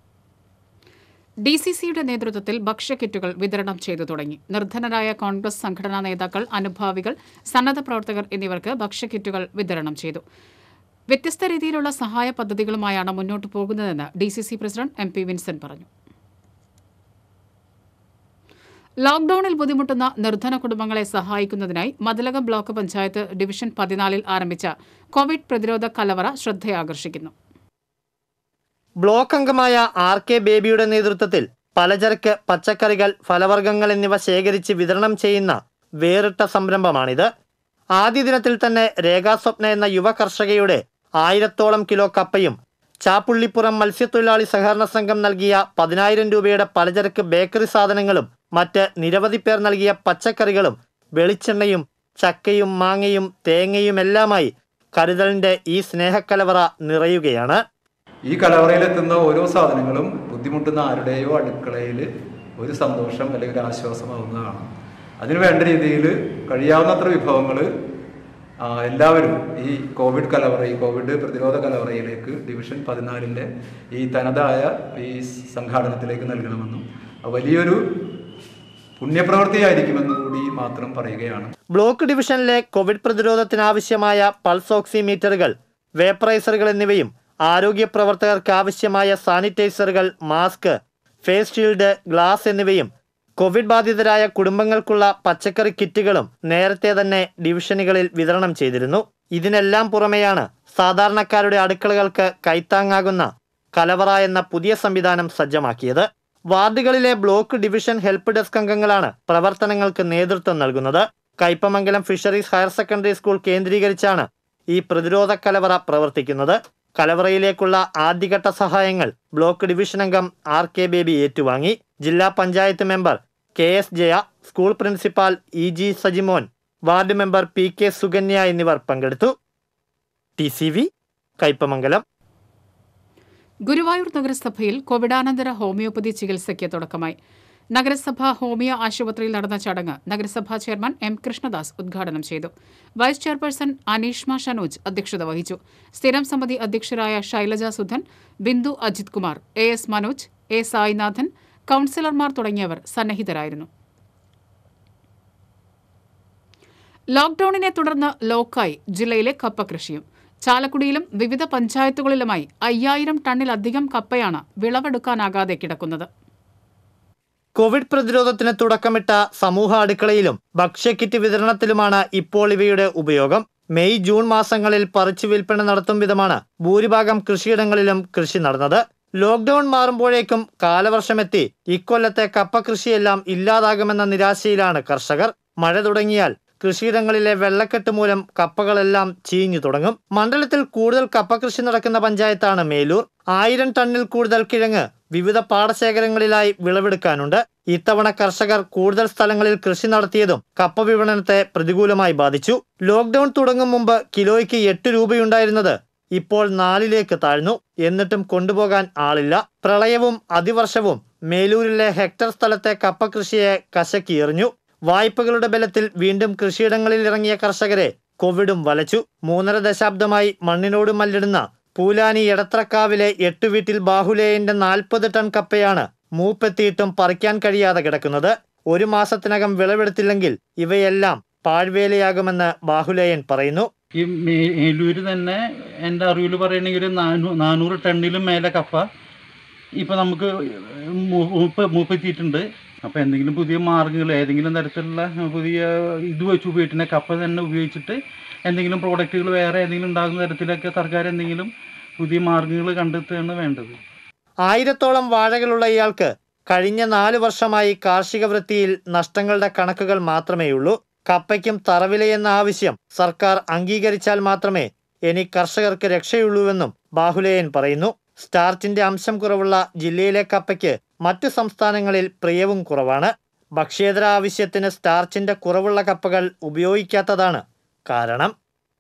DCCയുടെ നേതൃത്വത്തിൽ ഭക്ഷ്യക്കിറ്റുകൾ വിതരണം ചെയ്തു തുടങ്ങി. നിർധനരായ കോൺഗ്രസ് സംഘടനാ നേതാക്കൾ, അനുഭാവികൾ, സന്നദ്ധ പ്രവർത്തകർ എന്നിവർക്ക് ഭക്ഷ്യക്കിറ്റുകൾ വിതരണം ചെയ്തു. വ്യത്യസ്ത രീതിയിലുള്ള സഹായ പദ്ധതികളുമായാണ് മുന്നോട്ടു പോകുന്നതെന്ന് DCC പ്രസിഡന്റ് MP വിൻസെന്റ് പറഞ്ഞു. ലോക്ഡൌണിൽ ബുദ്ധിമുട്ടുന്ന നിർധന കുടുംബങ്ങളെ സഹായിക്കുന്നതിനായി മതിലകം ബ്ലോക്ക് പഞ്ചായത്ത് ഡിവിഷൻ 14 ആരംഭിച്ച കോവിഡ് പ്രതിരോധ കലവറ ശ്രദ്ധയാകർഷിക്കുന്നു. ബ്ലോക്ക് അംഗമായ RK ബേബിയുടെ നേതൃത്വത്തിൽ പലചരക്ക്, പച്ചക്കറികൾ, ഫലവർഗ്ഗങ്ങൾ എന്നിവ ശേഖരിച്ച് വിതരണം ചെയ്യുന്ന വേറിട്ട സംരംഭമാണിത്. ആദ്യ ദിനത്തിൽ തന്നെ രേഖാസ്വപ്ന എന്ന യുവ കർഷകയുടെ 1000ഓളം കിലോ കപ്പയും ചാപ്പുള്ളിപ്പുറം മത്സ്യത്തൊഴിലാളി സഹകരണ സംഘം നൽകിയ 10,000 രൂപയുടെ പലചരക്ക് ബേക്കറി സാധനങ്ങളും മറ്റ് നിരവധി പേർ നൽകിയ പച്ചക്കറികളും വെളിച്ചെണ്ണയും ചക്കയും മാങ്ങയും തേങ്ങയുമെല്ലാമായി കരുതലിന്റെ ഈ സ്നേഹക്കലവറ നിറയുകയാണ്. ഈ കലവറയിലെത്തുന്ന ഓരോ സാധനങ്ങളും ബുദ്ധിമുട്ടുന്ന ആരുടെയോ അടുക്കളയിൽ ഒരു സന്തോഷം അല്ലെങ്കിൽ ഒരു ആശ്വാസമാവുന്നതാണ്. അതിനു വേണ്ട രീതിയിൽ കഴിയാവുന്നത്ര വിഭവങ്ങൾ എല്ലാവരും ഈ കോവിഡ് പ്രതിരോധ കലവറയിലേക്ക് ഡിവിഷൻ 14-ന്റെ ഈ തനതായ ഈ സംഘാടനത്തിലേക്ക് നൽകണമെന്നും വലിയൊരു പുണ്യപ്രവൃത്തിയായിരിക്കുമെന്ന് കൂടി മാത്രം പറയുകയാണ്. ബ്ലോക്ക് ഡിവിഷനിലെ കോവിഡ് പ്രതിരോധത്തിനാവശ്യമായ പൾസ് ഓക്സിമീറ്ററുകൾ, വേപ്പറൈസറുകൾ എന്നിവയും ആരോഗ്യ പ്രവർത്തകർക്ക് ആവശ്യമായ സാനിറ്റൈസറുകൾ, മാസ്ക്, ഫേസ് ഷീൽഡ്, ഗ്ലാസ് എന്നിവയും കോവിഡ് ബാധിതരായ കുടുംബങ്ങൾക്കുള്ള പച്ചക്കറി കിറ്റുകളും നേരത്തെ തന്നെ ഡിവിഷനുകളിൽ വിതരണം ചെയ്തിരുന്നു. ഇതിനെല്ലാം പുറമെയാണ് സാധാരണക്കാരുടെ അടുക്കളകൾക്ക് കൈത്താങ്ങാകുന്ന കലവറ എന്ന പുതിയ സംവിധാനം സജ്ജമാക്കിയത്. വാർഡുകളിലെ ബ്ലോക്ക് ഡിവിഷൻ ഹെൽപ്പ് ഡെസ്ക് അംഗങ്ങളാണ് പ്രവർത്തനങ്ങൾക്ക് നേതൃത്വം നൽകുന്നത്. Kaipamangalam fisheries higher secondary school കേന്ദ്രീകരിച്ചാണ് ഈ പ്രതിരോധ കലവറ പ്രവർത്തിക്കുന്നത്. കലവറയിലേക്കുള്ള ആദ്യഘട്ട സഹായങ്ങൾ ബ്ലോക്ക് ഡിവിഷൻ അംഗം RK ബേബി ഏറ്റുവാങ്ങി. ജില്ലാ panchayat member KS Jaya, school principal EG Sajimon, ward member PK Sukanya എന്നിവർ പങ്കെടുത്തു. TCV കയ്പമംഗലം. ഗുരുവായൂർ നഗരസഭയിൽ കോവിഡാനന്തര ഹോമിയോപ്പതി ചികിത്സയ്ക്ക് തുടക്കമായി. നഗരസഭാ ഹോമിയോ ആശുപത്രിയിൽ നടന്ന ചടങ്ങ് നഗരസഭാ ചെയർമാൻ M കൃഷ്ണദാസ് ഉദ്ഘാടനം ചെയ്തു. വൈസ് ചെയർപേഴ്സൺ അനീഷ്മ ഷനോജ് അധ്യക്ഷത വഹിച്ചു. സ്ഥിരം സമിതി അധ്യക്ഷരായ ശൈലജ സുധൻ, ബിന്ദു അജിത് കുമാർ, AS മനോജ്, A സായിനാഥൻ, കൌൺസിലർമാർ തുടങ്ങിയവർ സന്നിഹിതരായിരുന്നു. ലോക്ഡൌണിനെ തുടർന്ന് ലോക്കായി ജില്ലയിലെ കപ്പ കൃഷിയും. ചാലക്കുടിയിലും വിവിധ പഞ്ചായത്തുകളിലുമായി 5000 ടണ്ണിലധികം കപ്പയാണ് വിളവെടുക്കാനാകാതെ കിടക്കുന്നത്. കോവിഡ് പ്രതിരോധത്തിന് തുടക്കമിട്ട സമൂഹ അടുക്കളയിലും ഭക്ഷ്യക്കിറ്റ് വിതരണത്തിലുമാണ് ഇപ്പോൾ ഇവയുടെ ഉപയോഗം. മെയ് ജൂൺ മാസങ്ങളിൽ പറിച്ചു വിൽപ്പന നടത്തും വിധമാണ് ഭൂരിഭാഗം കൃഷിയിടങ്ങളിലും കൃഷി നടന്നത്. ലോക്ഡൌൺ മാറുമ്പോഴേക്കും കാലവർഷമെത്തി ഇക്കൊല്ലത്തെ കപ്പ കൃഷിയെല്ലാം ഇല്ലാതാകുമെന്ന നിരാശയിലാണ് കർഷകർ. മഴ തുടങ്ങിയാൽ കൃഷിയിടങ്ങളിലെ വെള്ളക്കെട്ട് മൂലം കപ്പകളെല്ലാം ചീഞ്ഞു തുടങ്ങും. മണ്ഡലത്തിൽ കൂടുതൽ കപ്പ കൃഷി നടക്കുന്ന പഞ്ചായത്താണ് മേലൂർ. 1000 ടണ്ണിൽ കൂടുതൽ കിഴങ്ങ് വിവിധ പാടശേഖരങ്ങളിലായി വിളവെടുക്കാനുണ്ട്. ഇത്തവണ കർഷകർ കൂടുതൽ സ്ഥലങ്ങളിൽ കൃഷി നടത്തിയതും കപ്പ വിപണനത്തെ പ്രതികൂലമായി ബാധിച്ചു. ലോക്ഡൌൺ തുടങ്ങും മുമ്പ് കിലോയ്ക്ക് 8 രൂപയുണ്ടായിരുന്നത് ഇപ്പോൾ 4 താഴ്ന്നു. എന്നിട്ടും കൊണ്ടുപോകാൻ ആളില്ല. പ്രളയവും അതിവർഷവും മേലൂരിലെ ഹെക്ടർ സ്ഥലത്തെ കപ്പ കൃഷിയെ കശക്കി എറിഞ്ഞു. വായ്പകളുടെ ബലത്തിൽ വീണ്ടും കൃഷിയിടങ്ങളിൽ ഇറങ്ങിയ കർഷകരെ കോവിഡും വലച്ചു. 3.5 ദശാബ്ദമായി മണ്ണിനോട് മല്ലിടുന്ന പൂലാനി എടത്രക്കാവിലെ 8 വീട്ടിൽ ബാഹുലേയന്റെ 40 ടൺ കപ്പയാണ് മൂപ്പെത്തിയിട്ടും പറിക്കാൻ കഴിയാതെ കിടക്കുന്നത്. 1 മാസത്തിനകം വിളവെടുത്തില്ലെങ്കിൽ ഇവയെല്ലാം പാഴ്വേലയാകുമെന്ന് ബാഹുലേയൻ പറയുന്നു. ഈ മേലൂര് തന്നെ എൻ്റെ അറിവിൽ പറയണമെങ്കിൽ 400 ടണ്ണിലും മേലെ കപ്പ ഇപ്പം നമുക്ക് മൂപ്പെത്തിയിട്ടുണ്ട്. അപ്പോൾ എന്തെങ്കിലും പുതിയ മാർഗ്ഗങ്ങൾ, ഏതെങ്കിലും തരത്തിലുള്ള പുതിയ ഇത് വെച്ച് ഉപയോഗിക്കുന്ന കപ്പ തന്നെ ഉപയോഗിച്ചിട്ട് എന്തെങ്കിലും പ്രോഡക്റ്റുകൾ വേറെ ഏതെങ്കിലും ഉണ്ടാകുന്ന തരത്തിലൊക്കെ സർക്കാർ എന്തെങ്കിലും പുതിയ മാർഗ്ഗങ്ങൾ കണ്ടെത്തുകയാണ് വേണ്ടത്. 1000-ഓളം വാഴകളുള്ള ഇയാൾക്ക് കഴിഞ്ഞ 4 വർഷമായി കാർഷിക വൃത്തിയിൽ നഷ്ടങ്ങളുടെ കണക്കുകൾ മാത്രമേയുള്ളൂ. കപ്പയ്ക്കും തറവിലയെന്ന ആവശ്യം സർക്കാർ അംഗീകരിച്ചാൽ മാത്രമേ ഇനി കർഷകർക്ക് രക്ഷയുള്ളൂവെന്നും ബാഹുലേയൻ പറയുന്നു. സ്റ്റാർച്ചിന്റെ അംശം കുറവുള്ള ജില്ലയിലെ കപ്പയ്ക്ക് മറ്റു സംസ്ഥാനങ്ങളിൽ പ്രിയവും കുറവാണ്. ഭക്ഷ്യേതര ആവശ്യത്തിന് സ്റ്റാർച്ചിന്റെ കുറവുള്ള കപ്പകൾ ഉപയോഗിക്കാത്തതാണ് കാരണം.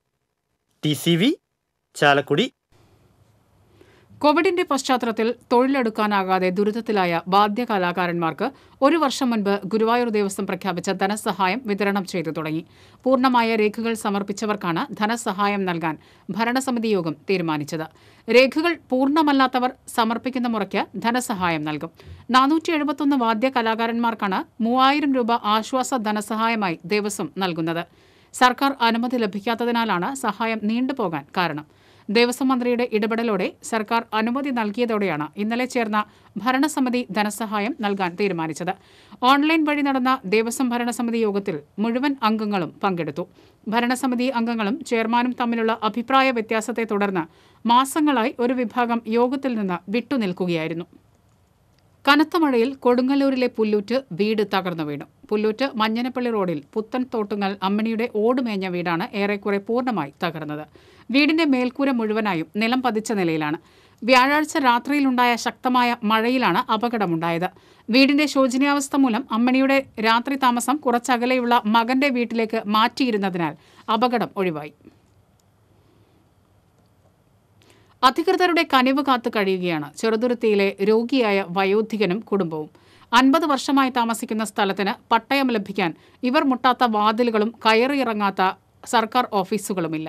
TCV ചാലക്കുടി. കോവിഡിന്റെ പശ്ചാത്തലത്തിൽ തൊഴിലെടുക്കാനാകാതെ ദുരിതത്തിലായ വാദ്യ കലാകാരന്മാർക്ക് 1 വർഷം മുൻപ് ഗുരുവായൂർ ദേവസ്വം പ്രഖ്യാപിച്ച ധനസഹായം വിതരണം ചെയ്തു തുടങ്ങി. പൂർണ്ണമായ രേഖകൾ സമർപ്പിച്ചവർക്കാണ് ധനസഹായം നൽകാൻ ഭരണസമിതി യോഗം തീരുമാനിച്ചത്. രേഖകൾ പൂർണ്ണമല്ലാത്തവർ സമർപ്പിക്കുന്ന മുറയ്ക്ക് ധനസഹായം നൽകും. 471 വാദ്യ കലാകാരന്മാർക്കാണ് 3000 രൂപ ആശ്വാസ ധനസഹായമായി ദേവസ്വം നൽകുന്നത്. സർക്കാർ അനുമതി ലഭിക്കാത്തതിനാലാണ് സഹായം നീണ്ടുപോകാൻ കാരണം. ദേവസ്വം മന്ത്രിയുടെ ഇടപെടലോടെ സർക്കാർ അനുമതി നൽകിയതോടെയാണ് ഇന്നലെ ചേർന്ന ഭരണസമിതി ധനസഹായം നൽകാൻ തീരുമാനിച്ചത്. ഓൺലൈൻ വഴി നടന്ന ദേവസ്വം ഭരണസമിതി യോഗത്തിൽ മുഴുവൻ അംഗങ്ങളും പങ്കെടുത്തു. ഭരണസമിതി അംഗങ്ങളും ചെയർമാനും തമ്മിലുള്ള അഭിപ്രായ വ്യത്യാസത്തെ തുടർന്ന് മാസങ്ങളായി ഒരു വിഭാഗം യോഗത്തിൽ നിന്ന് വിട്ടുനിൽക്കുകയായിരുന്നു. കനത്ത മഴയിൽ കൊടുങ്ങല്ലൂരിലെ പുല്ലൂറ്റ് വീട് തകർന്നു വീണു. പുല്ലൂറ്റ് മഞ്ഞനപ്പള്ളി റോഡിൽ പുത്തൻ തോട്ടുങ്ങൽ അമ്മണിയുടെ ഓടുമേഞ്ഞ വീടാണ് ഏറെക്കുറെ പൂർണ്ണമായി തകർന്നത്. വീടിന്റെ മേൽക്കൂര മുഴുവനായും നിലം പതിച്ച നിലയിലാണ്. വ്യാഴാഴ്ച രാത്രിയിലുണ്ടായ ശക്തമായ മഴയിലാണ് അപകടമുണ്ടായത്. വീടിന്റെ ശോചനീയാവസ്ഥ മൂലം അമ്മണിയുടെ രാത്രി താമസം കുറച്ചകലെയുള്ള മകന്റെ വീട്ടിലേക്ക് മാറ്റിയിരുന്നതിനാൽ അപകടം ഒഴിവായി. അധികൃതരുടെ കനിവ് കാത്തു കഴിയുകയാണ് ചെറുതുരുത്തിയിലെ രോഗിയായ വയോധികനും കുടുംബവും. 50 വർഷമായി താമസിക്കുന്ന സ്ഥലത്തിന് പട്ടയം ലഭിക്കാൻ ഇവർ മുട്ടാത്ത വാതിലുകളും കയറിയിറങ്ങാത്ത സർക്കാർ ഓഫീസുകളുമില്ല.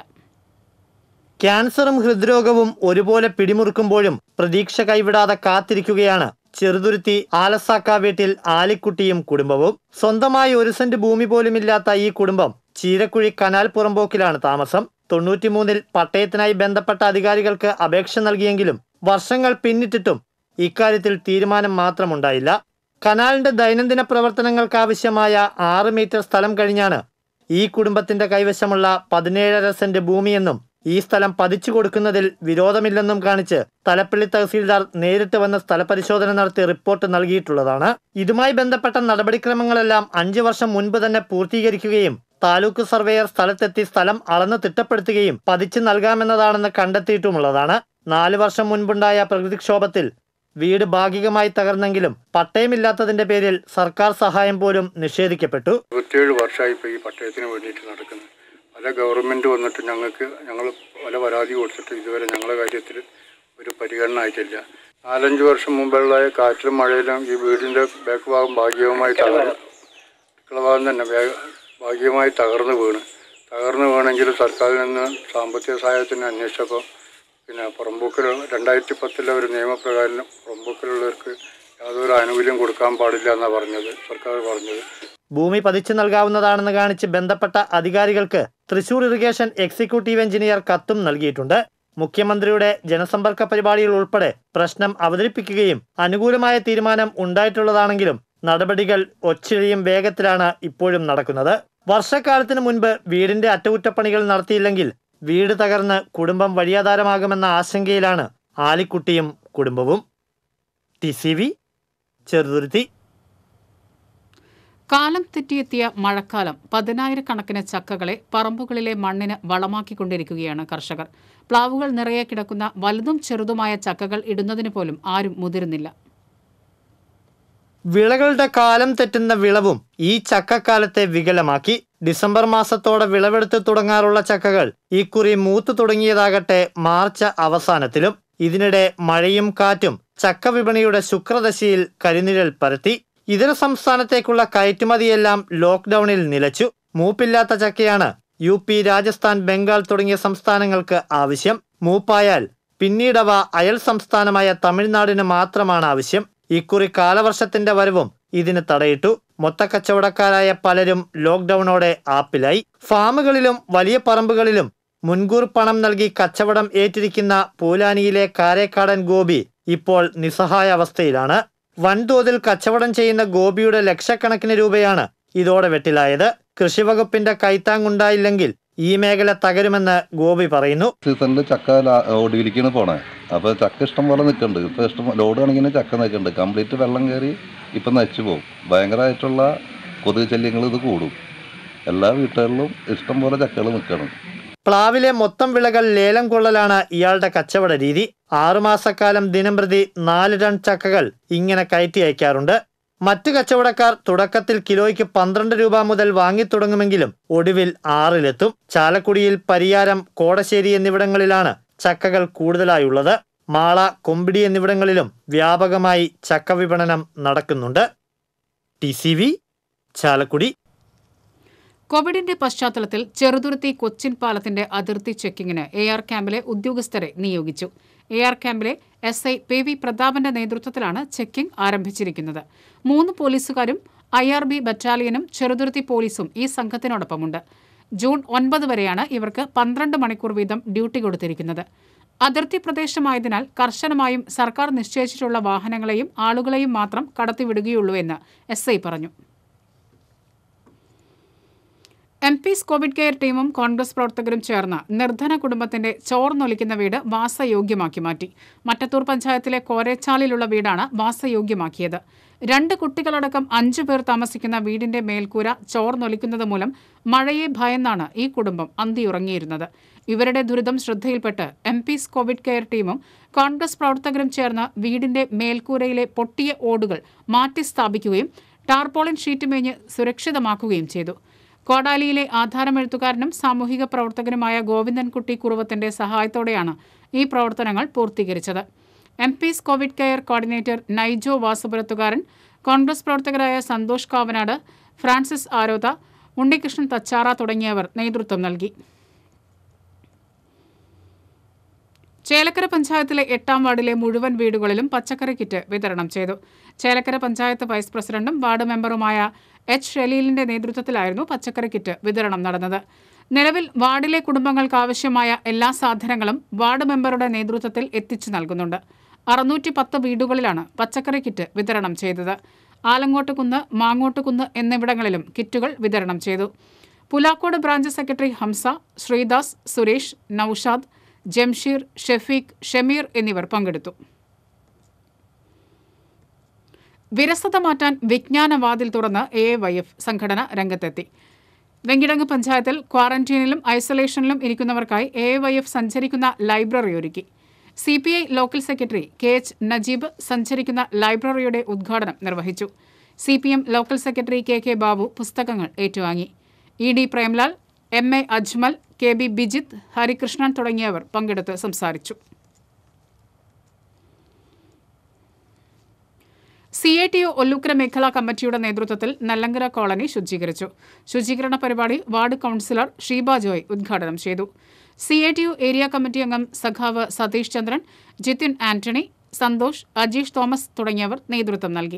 ക്യാൻസറും ഹൃദ്രോഗവും ഒരുപോലെ പിടിമുറുക്കുമ്പോഴും പ്രതീക്ഷ കൈവിടാതെ കാത്തിരിക്കുകയാണ് ചെറുതുരുത്തി ആലസാക്ക വീട്ടിൽ ആലിക്കുട്ടിയും കുടുംബവും. സ്വന്തമായി 1 സെന്റ് ഭൂമി പോലുമില്ലാത്ത ഈ കുടുംബം ചീരക്കുഴി കനാൽ പുറമ്പോക്കിലാണ് താമസം. 93-ൽ പട്ടയത്തിനായി ബന്ധപ്പെട്ട അധികാരികൾക്ക് അപേക്ഷ നൽകിയെങ്കിലും വർഷങ്ങൾ പിന്നിട്ടിട്ടും ഇക്കാര്യത്തിൽ തീരുമാനം മാത്രമുണ്ടായില്ല. കനാലിന്റെ ദൈനംദിന പ്രവർത്തനങ്ങൾക്കാവശ്യമായ 6 മീറ്റർ സ്ഥലം കഴിഞ്ഞാണ് ഈ കുടുംബത്തിന്റെ കൈവശമുള്ള 17.5 സെന്റ് ഭൂമിയെന്നും ഈ സ്ഥലം പതിച്ചു കൊടുക്കുന്നതിൽ വിരോധമില്ലെന്നും കാണിച്ച് തലപ്പള്ളി തഹസീൽദാർ നേരിട്ട് വന്ന് സ്ഥലപരിശോധന നടത്തി റിപ്പോർട്ട് നൽകിയിട്ടുള്ളതാണ്. ഇതുമായി ബന്ധപ്പെട്ട നടപടിക്രമങ്ങളെല്ലാം 5 വർഷം മുൻപ് തന്നെ പൂർത്തീകരിക്കുകയും താലൂക്ക് സർവേയർ സ്ഥലത്തെത്തി സ്ഥലം അളന്ന് തിട്ടപ്പെടുത്തുകയും പതിച്ചു നൽകാമെന്നതാണെന്ന് കണ്ടെത്തിയിട്ടുമുള്ളതാണ്. 4 വർഷം മുൻപുണ്ടായ പ്രകൃതിക്ഷോഭത്തിൽ വീട് ഭാഗികമായി തകർന്നെങ്കിലും പട്ടയമില്ലാത്തതിന്റെ പേരിൽ സർക്കാർ സഹായം പോലും നിഷേധിക്കപ്പെട്ടു. 27 വർഷമായി ഇപ്പോൾ ഈ പട്ടയത്തിന് വേണ്ടിയിട്ട് നടക്കുന്നത്. പല ഗവൺമെന്റ് വന്നിട്ട് ഞങ്ങൾ പല പരാതി കൊടുത്തിട്ട് ഇതുവരെ ഞങ്ങളുടെ കാര്യത്തിൽ ഒരു പരിഗണന ആയിട്ടില്ല. 4-5 വർഷം മുമ്പുള്ള കാറ്റിലും മഴയിലും ഈ വീടിന്റെ ബാക്ക് ഭാഗം ഭാഗികമായി തകർന്നു. ഭാഗം തന്നെ ഭാഗികമായി തകർന്നു വീണെങ്കിൽ സർക്കാരിൽ നിന്ന് സാമ്പത്തിക സഹായത്തിന് അന്വേഷിച്ചപ്പോൾ പുറമ്പോക്കിൽ 2010 ഒരു നിയമപ്രകാരം പുറമ്പോക്കിലുള്ളവർക്ക് യാതൊരു ആനുകൂല്യം കൊടുക്കാൻ പാടില്ല എന്നാണ് സർക്കാർ പറഞ്ഞത്. ഭൂമി പതിച്ചു നൽകാവുന്നതാണെന്ന് കാണിച്ച് ബന്ധപ്പെട്ട അധികാരികൾക്ക് തൃശൂർ ഇറിഗേഷൻ എക്സിക്യൂട്ടീവ് എഞ്ചിനീയർ കത്തും നൽകിയിട്ടുണ്ട്. മുഖ്യമന്ത്രിയുടെ ജനസമ്പർക്ക പരിപാടിയിൽ ഉൾപ്പെടെ പ്രശ്നം അവതരിപ്പിക്കുകയും അനുകൂലമായ തീരുമാനം ഉണ്ടായിട്ടുള്ളതാണെങ്കിലും നടപടികൾ ഒച്ചിഴിയും വേഗത്തിലാണ് ഇപ്പോഴും നടക്കുന്നത്. വർഷക്കാലത്തിന് മുൻപ് വീടിന്റെ അറ്റകുറ്റപ്പണികൾ നടത്തിയില്ലെങ്കിൽ വീട് തകർന്ന് കുടുംബം വഴിയാധാരമാകുമെന്ന ആശങ്കയിലാണ് ആലിക്കുട്ടിയും കുടുംബവും. TCV ചെറുതുരുത്തി. കാലം തെറ്റിയെത്തിയ മഴക്കാലം 10,000-കണക്കിന് ചക്കകളെ പറമ്പുകളിലെ മണ്ണിന് വളമാക്കിക്കൊണ്ടിരിക്കുകയാണ് കർഷകർ. പ്ലാവുകൾ നിറയെ കിടക്കുന്ന വലുതും ചെറുതുമായ ചക്കകൾ ഇടുന്നതിന് പോലും ആരും മുതിരുന്നില്ല. വിളകളുടെ കാലം തെറ്റുന്ന വിളവും ഈ ചക്കക്കാലത്തെ വികലമാക്കി. ഡിസംബർ മാസത്തോടെ വിളവെടുത്ത് തുടങ്ങാറുള്ള ചക്കകൾ ഇക്കുറി മൂത്തു തുടങ്ങിയതാകട്ടെ മാർച്ച് അവസാനത്തിലും. ഇതിനിടെ മഴയും കാറ്റും ചക്ക വിപണിയുടെ ശുക്രദശയിൽ കരിനിഴൽ പരത്തി. ഇതര സംസ്ഥാനത്തേക്കുള്ള കയറ്റുമതിയെല്ലാം ലോക്ക്ഡൌണിൽ നിലച്ചു. മൂപ്പില്ലാത്ത ചക്കയാണ് UP, രാജസ്ഥാൻ, ബംഗാൾ തുടങ്ങിയ സംസ്ഥാനങ്ങൾക്ക് ആവശ്യം. മൂപ്പായാൽ പിന്നീടവ അയൽ സംസ്ഥാനമായ തമിഴ്നാടിന് മാത്രമാണ് ആവശ്യം. ഇക്കുറി കാലവർഷത്തിന്റെ വരവും ഇതിന് തടയിട്ടു. മൊത്തക്കച്ചവടക്കാരായ പലരും ലോക്ക്ഡൌണോടെ ആപ്പിലായി. ഫാമുകളിലും വലിയ പറമ്പുകളിലും മുൻകൂർ പണം നൽകി കച്ചവടം ഏറ്റിരിക്കുന്ന പൂലാനിയിലെ കാരേക്കാടൻ ഗോപി ഇപ്പോൾ നിസ്സഹായ അവസ്ഥയിലാണ്. വൻതോതിൽ കച്ചവടം ചെയ്യുന്ന ഗോപിയുടെ ലക്ഷക്കണക്കിന് രൂപയാണ് ഇതോടെ വെട്ടിലായത്. കൃഷിവകുപ്പിന്റെ കൈത്താങ്ങുണ്ടായില്ലെങ്കിൽ ഈ മേഖല തകരുമെന്ന് ഗോപി പറയുന്നു. സീസണിൽ ചക്ക ഓടിയിരിക്കാണ് പോണേ. അപ്പോൾ ചക്ക ഇഷ്ടം പോലെ നിൽക്കുന്നുണ്ട്. ഇപ്പോൾ ഇഷ്ടം ലോഡ് കണക്കിന് ചക്ക നിൽക്കുന്നുണ്ട്. കംപ്ലീറ്റ് വെള്ളം കയറി ഇപ്പം നശിച്ചു പോകും. ഭയങ്കരമായിട്ടുള്ള കൊതുക് ശല്യങ്ങൾ ഇത് കൂടും. എല്ലാ വീട്ടുകളിലും ഇഷ്ടം പോലെ ചക്കകൾ നിൽക്കണം. പ്ലാവിലെ മൊത്തം വിളകൾ ലേലം കൊള്ളലാണ് ഇയാളുടെ കച്ചവട രീതി. 6 മാസക്കാലം ദിനംപ്രതി 4 ടൺ ചക്കകൾ ഇങ്ങനെ കയറ്റി അയക്കാറുണ്ട്. മറ്റു കച്ചവടക്കാർ തുടക്കത്തിൽ കിലോയ്ക്ക് 12 രൂപ മുതൽ വാങ്ങിത്തുടങ്ങുമെങ്കിലും ഒടുവിൽ 6-ലെത്തും. ചാലക്കുടിയിൽ, പരിയാരം, കോടശ്ശേരി എന്നിവിടങ്ങളിലാണ് ചക്കകൾ കൂടുതലായുള്ളത്. മാള, കൊമ്പിടി എന്നിവിടങ്ങളിലും വ്യാപകമായി ചക്ക വിപണനം നടക്കുന്നുണ്ട്. TCV ചാലക്കുടി. കോവിഡിന്റെ പശ്ചാത്തലത്തിൽ ചെറുതുരുത്തി കൊച്ചിൻ പാലത്തിന്റെ അതിർത്തി ചെക്കിങ്ങിന് AR ക്യാമ്പിലെ ഉദ്യോഗസ്ഥരെ നിയോഗിച്ചു. AR ക്യാമ്പിലെ SI PV പ്രതാപന്റെ നേതൃത്വത്തിലാണ് ചെക്കിംഗ് ആരംഭിച്ചിരിക്കുന്നത്. 3 പോലീസുകാരും IRB ബറ്റാലിയനും ചെറുതുരുത്തി പോലീസും ഈ സംഘത്തിനോടൊപ്പമുണ്ട്. ജൂൺ 9 വരെയാണ് ഇവർക്ക് 12 മണിക്കൂർ വീതം ഡ്യൂട്ടി കൊടുത്തിരിക്കുന്നത്. അതിർത്തി പ്രദേശമായതിനാൽ കർശനമായും സർക്കാർ നിശ്ചയിച്ചിട്ടുള്ള വാഹനങ്ങളെയും ആളുകളെയും മാത്രം കടത്തിവിടുകയുള്ളൂ എന്ന് SI പറഞ്ഞു. MP's കോവിഡ് കെയർ ടീമും കോൺഗ്രസ് പ്രവർത്തകരും ചേർന്ന് നിർധന കുടുംബത്തിന്റെ ചോർന്നൊലിക്കുന്ന വീട് വാസയോഗ്യമാക്കി മാറ്റി. മറ്റത്തൂർ പഞ്ചായത്തിലെ കോരേച്ചാലിലുള്ള വീടാണ് വാസയോഗ്യമാക്കിയത്. 2 കുട്ടികളടക്കം 5 പേർ താമസിക്കുന്ന വീടിന്റെ മേൽക്കൂര ചോർന്നൊലിക്കുന്നത് മൂലം മഴയെ ഭയന്നാണ് ഈ കുടുംബം അന്തിയുറങ്ങിയിരുന്നത്. ഇവരുടെ ദുരിതം ശ്രദ്ധയിൽപ്പെട്ട് MP's കോവിഡ് കെയർ ടീമും കോൺഗ്രസ് പ്രവർത്തകരും ചേർന്ന് വീടിന്റെ മേൽക്കൂരയിലെ പൊട്ടിയ ഓടുകൾ മാറ്റി സ്ഥാപിക്കുകയും ടാർപോളിൻ ഷീറ്റ് മേഞ്ഞ് സുരക്ഷിതമാക്കുകയും ചെയ്തു. കോടാലിയിലെ ആധാരമെഴുത്തുകാരനും സാമൂഹിക പ്രവർത്തകനുമായ ഗോവിന്ദൻകുട്ടി കുറുവത്തിന്റെ സഹായത്തോടെയാണ് ഈ പ്രവർത്തനങ്ങൾ പൂർത്തീകരിച്ചത്. MP's Covid care coordinator Naijo Vasupurathukaran, Congress പ്രവർത്തകരായ സന്തോഷ് കാവനാട്, ഫ്രാൻസിസ് ആരോത, ഉണ്ണികൃഷ്ണൻ തച്ചാറ തുടങ്ങിയവർ നേതൃത്വം നൽകി. ചേലക്കര പഞ്ചായത്തിലെ 8ാം വാർഡിലെ മുഴുവൻ വീടുകളിലും പച്ചക്കറി കിറ്റ് വിതരണം ചെയ്തു. ചേലക്കര പഞ്ചായത്ത് വൈസ് പ്രസിഡന്റും വാർഡ് മെമ്പറുമായ H. ഷലീലിന്റെ നേതൃത്വത്തിലായിരുന്നു പച്ചക്കറി കിറ്റ് വിതരണം നടന്നത്. നിലവിൽ വാർഡിലെ കുടുംബങ്ങൾക്ക് ആവശ്യമായ എല്ലാ സാധനങ്ങളും വാർഡ് മെമ്പറുടെ നേതൃത്വത്തിൽ എത്തിച്ചു നൽകുന്നുണ്ട്. 610 വീടുകളിലാണ് പച്ചക്കറി കിറ്റ് വിതരണം ചെയ്തത്. ആലങ്ങോട്ടുകുന്ന്, മാങ്ങോട്ടുകുന്ന് എന്നിവിടങ്ങളിലും കിറ്റുകൾ വിതരണം ചെയ്തു. പുലാക്കോട് ബ്രാഞ്ച് സെക്രട്ടറി ഹംസ, ശ്രീദാസ്, സുരേഷ്, നൌഷാദ്, ജംഷീർ, ഷെഫീഖ്, ഷമീർ എന്നിവർ പങ്കെടുത്തു. വിരസത മാറ്റാൻ വിജ്ഞാനവാതിൽ തുറന്ന് AYF സംഘടന രംഗത്തെത്തി. വെങ്കിടങ്ങ് പഞ്ചായത്തിൽ ക്വാറന്റീനിലും ഐസൊലേഷനിലും ഇരിക്കുന്നവർക്കായി AYF സഞ്ചരിക്കുന്ന ലൈബ്രറി ഒരുക്കി. CPI local secretary KH Najeeb സഞ്ചരിക്കുന്ന ലൈബ്രറിയുടെ ഉദ്ഘാടനം നിർവഹിച്ചു. CPM local secretary KK Babu പുസ്തകങ്ങൾ ഏറ്റുവാങ്ങി. ED Premlal, MA Ajmal, KB Bijith, Harikrishnan തുടങ്ങിയവർ പങ്കെടുത്ത് സംസാരിച്ചു. CATU ഒല്ലൂക്കര മേഖലാ കമ്മിറ്റിയുടെ നേതൃത്വത്തിൽ നെല്ലങ്കര കോളനി ശുചീകരിച്ചു. ശുചീകരണ പരിപാടി വാർഡ് കൌൺസിലർ ഷീബ ജോയ് ഉദ്ഘാടനം ചെയ്തു. CATU ഏരിയ കമ്മിറ്റി അംഗം സഖാവ് സതീഷ് ചന്ദ്രൻ, ജിതിൻ ആന്റണി, സന്തോഷ്, അജീഷ് തോമസ് തുടങ്ങിയവർ നേതൃത്വം നൽകി.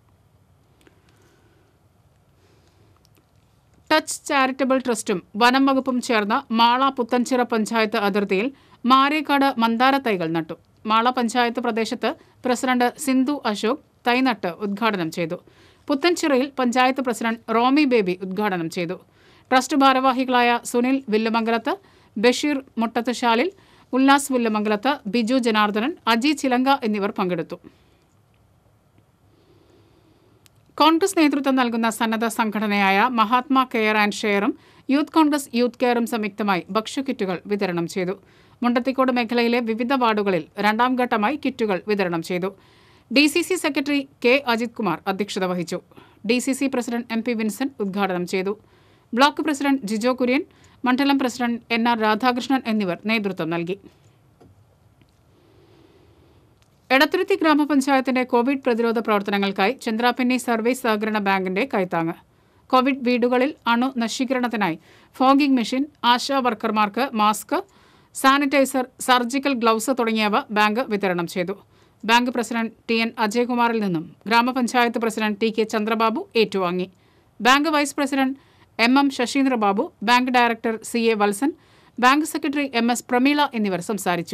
ടച്ച് ചാരിറ്റബിൾ ട്രസ്റ്റും വനം വകുപ്പും ചേർന്ന് മാള പുത്തൻചിറ പഞ്ചായത്ത് അതിർത്തിയിൽ മാരേക്കാട് മന്ദാര തൈകൾ നട്ടു. മാള പഞ്ചായത്ത് പ്രദേശത്ത് പ്രസിഡന്റ് സിന്ധു അശോക് തൈനട്ട് ഉദ്ഘാടനം ചെയ്തു. പുത്തൻചിറയിൽ പഞ്ചായത്ത് പ്രസിഡന്റ് റോമി ബേബി ഉദ്ഘാടനം ചെയ്തു. ട്രസ്റ്റ് ഭാരവാഹികളായ സുനിൽ വില്ലുമംഗലത്ത്, ബഷീർ മുട്ടത്തുശാലിൽ, ഉല്ലാസ് വില്ലുമംഗലത്ത്, ബിജു ജനാർദ്ദനൻ, അജി ചിലങ്ക എന്നിവർ പങ്കെടുത്തു. കോൺഗ്രസ് നേതൃത്വം നൽകുന്ന സന്നദ്ധ സംഘടനയായ മഹാത്മാ കെയർ ആൻഡ് ഷെയറും യൂത്ത് കോൺഗ്രസ് യൂത്ത് കെയറും സംയുക്തമായി ഭക്ഷ്യക്കിറ്റുകൾ വിതരണം ചെയ്തു. മുണ്ടത്തിക്കോട് മേഖലയിലെ വിവിധ വാർഡുകളിൽ 2ാം ഘട്ടമായി കിറ്റുകൾ വിതരണം ചെയ്തു. DCC secretary K. Ajith Kumar അധ്യക്ഷത വഹിച്ചു. DCC പ്രസിഡന്റ് MP വിൻസെന്റ് ഉദ്ഘാടനം ചെയ്തു. ബ്ലോക്ക് പ്രസിഡന്റ് ജിജോ കുര്യൻ, മണ്ഡലം പ്രസിഡന്റ് NR രാധാകൃഷ്ണൻ എന്നിവർ നേതൃത്വം നൽകി. എടത്തുരുത്തി ഗ്രാമപഞ്ചായത്തിന്റെ കോവിഡ് പ്രതിരോധ പ്രവർത്തനങ്ങൾക്കായി ചന്ദ്രാപിന്നി സർവീസ് സഹകരണ ബാങ്കിന്റെ കൈത്താങ്ങ്. കോവിഡ് വീടുകളിൽ അണുനശീകരണത്തിനായി ഫോഗിംഗ് മെഷീൻ, ആശാ വർക്കർമാർക്ക് മാസ്ക്, സാനിറ്റൈസർ, സർജിക്കൽ ഗ്ലൗസ് തുടങ്ങിയവ ബാങ്ക് വിതരണം ചെയ്തു. ബാങ്ക് പ്രസിഡന്റ് TN അജയ്കുമാറിൽ നിന്നും ഗ്രാമപഞ്ചായത്ത് പ്രസിഡന്റ് TK ചന്ദ്രബാബു ഏറ്റുവാങ്ങി. Bank vice president MM Saseendrababu, bank director CA Valsan, bank secretary MS Prameela എന്നിവർ സംസാരിച്ചു.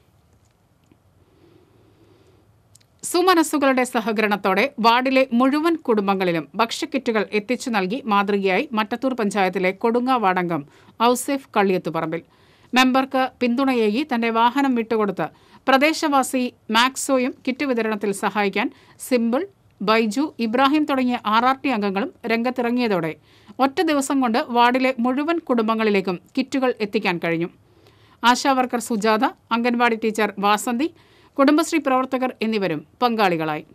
സുമനസ്സുകളുടെ സഹകരണത്തോടെ വാർഡിലെ മുഴുവൻ കുടുംബങ്ങളിലും ഭക്ഷ്യക്കിറ്റുകൾ എത്തിച്ചു നൽകി മാതൃകയായി മറ്റത്തൂർ പഞ്ചായത്തിലെ കൊടുങ്ങ വാർഡംഗം ഔസേഫ് കള്ളിയത്തുപറമ്പിൽ. മെമ്പർക്ക് പിന്തുണയേകി തന്റെ വാഹനം വിട്ടുകൊടുത്ത് പ്രദേശവാസി മാക്സോയും കിറ്റ് വിതരണത്തിൽ സഹായിക്കാൻ സിമ്പിൾ, ബൈജു, ഇബ്രാഹിം തുടങ്ങിയ RRT അംഗങ്ങളും രംഗത്തിറങ്ങിയതോടെ ഒറ്റ ദിവസം കൊണ്ട് വാർഡിലെ മുഴുവൻ കുടുംബങ്ങളിലേക്കും കിറ്റുകൾ എത്തിക്കാൻ കഴിഞ്ഞു. ആശാവർക്കർ സുജാത, അംഗൻവാടി ടീച്ചർ വാസന്തി, കുടുംബശ്രീ പ്രവർത്തകർ എന്നിവരും പങ്കാളികളായി.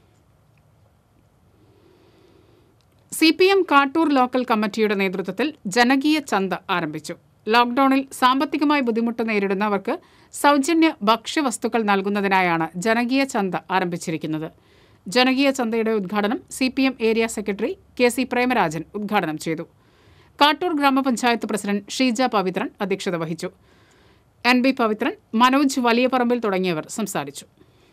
CPM കാട്ടൂർ ലോക്കൽ കമ്മിറ്റിയുടെ നേതൃത്വത്തിൽ ജനകീയ ചന്ത ആരംഭിച്ചു. ലോക്ഡൌണിൽ സാമ്പത്തികമായി ബുദ്ധിമുട്ട് നേരിടുന്നവർക്ക് സൗജന്യ ഭക്ഷ്യവസ്തുക്കൾ നൽകുന്നതിനായാണ് ജനകീയ ചന്ത ആരംഭിച്ചിരിക്കുന്നത്. ജനകീയ ചന്തയുടെ ഉദ്ഘാടനം CPM area secretary KC Premarajan ഉദ്ഘാടനം ചെയ്തു. കാട്ടൂർ ഗ്രാമപഞ്ചായത്ത് പ്രസിഡന്റ് ഷീജ പവിത്രൻ അധ്യക്ഷത വഹിച്ചു. NB പവിത്രൻ, മനോജ് വലിയപറമ്പിൽ തുടങ്ങിയവർ സംസാരിച്ചു.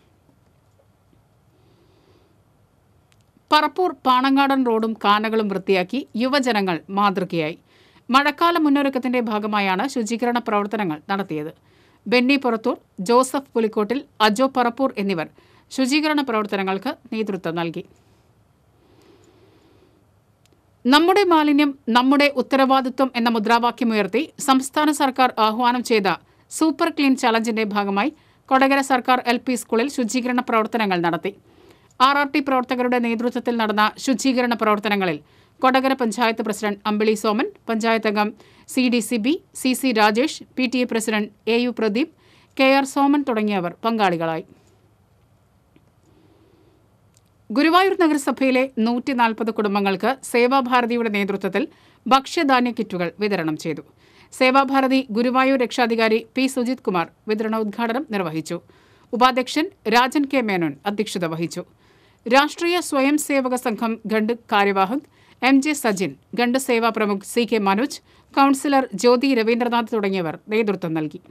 പറപ്പൂർ പാണങ്ങാടൻ റോഡും കാനകളും വൃത്തിയാക്കി യുവജനങ്ങൾ മാതൃകയായി. മഴക്കാല മുന്നൊരുക്കത്തിന്റെ ഭാഗമായാണ് ശുചീകരണ പ്രവർത്തനങ്ങൾ നടത്തിയത്. ബെന്നി പുറത്തൂർ, ജോസഫ് പുലിക്കോട്ടിൽ, അജോ പറപ്പൂർ എന്നിവർ ശുചീകരണ പ്രവർത്തനങ്ങൾക്ക് നേതൃത്വം നൽകി. നമ്മുടെ മാലിന്യം നമ്മുടെ ഉത്തരവാദിത്വം എന്ന മുദ്രാവാക്യമുയർത്തി സംസ്ഥാന സർക്കാർ ആഹ്വാനം ചെയ്ത സൂപ്പർ ക്ലീൻ ചലഞ്ചിന്റെ ഭാഗമായി കൊടകര സർക്കാർ LP സ്കൂളിൽ ശുചീകരണ പ്രവർത്തനങ്ങൾ നടത്തി. RRT പ്രവർത്തകരുടെ നേതൃത്വത്തിൽ നടന്ന ശുചീകരണ പ്രവർത്തനങ്ങളിൽ കൊടകര പഞ്ചായത്ത് പ്രസിഡന്റ് അമ്പിളി സോമൻ, പഞ്ചായത്ത് അംഗം CDCB CC Rajesh, PTA president AU Pradeep, KR Soman തുടങ്ങിയവർ പങ്കാളികളായി. ഗുരുവായൂർ നഗരസഭയിലെ 140 കുടുംബങ്ങൾക്ക് സേവാഭാരതിയുടെ നേതൃത്വത്തിൽ ഭക്ഷ്യധാന്യ കിറ്റുകൾ വിതരണം ചെയ്തു. സേവാഭാരതി ഗുരുവായൂർ രക്ഷാധികാരി P. സുജിത് കുമാർ വിതരണോദ്ഘാടനം നിർവഹിച്ചു. ഉപാധ്യക്ഷൻ രാജൻ K. മേനോൻ അധ്യക്ഷത വഹിച്ചു. രാഷ്ട്രീയ സ്വയം സേവക സംഘം ഖണ്ഡ് കാര്യവാഹക് MJ സജിൻ, ഖണ്ഡ് സേവാ പ്രമുഖ് CK മനോജ്, കൗൺസിലർ ജ്യോതി രവീന്ദ്രനാഥ് തുടങ്ങിയവർ നേതൃത്വം നൽകി.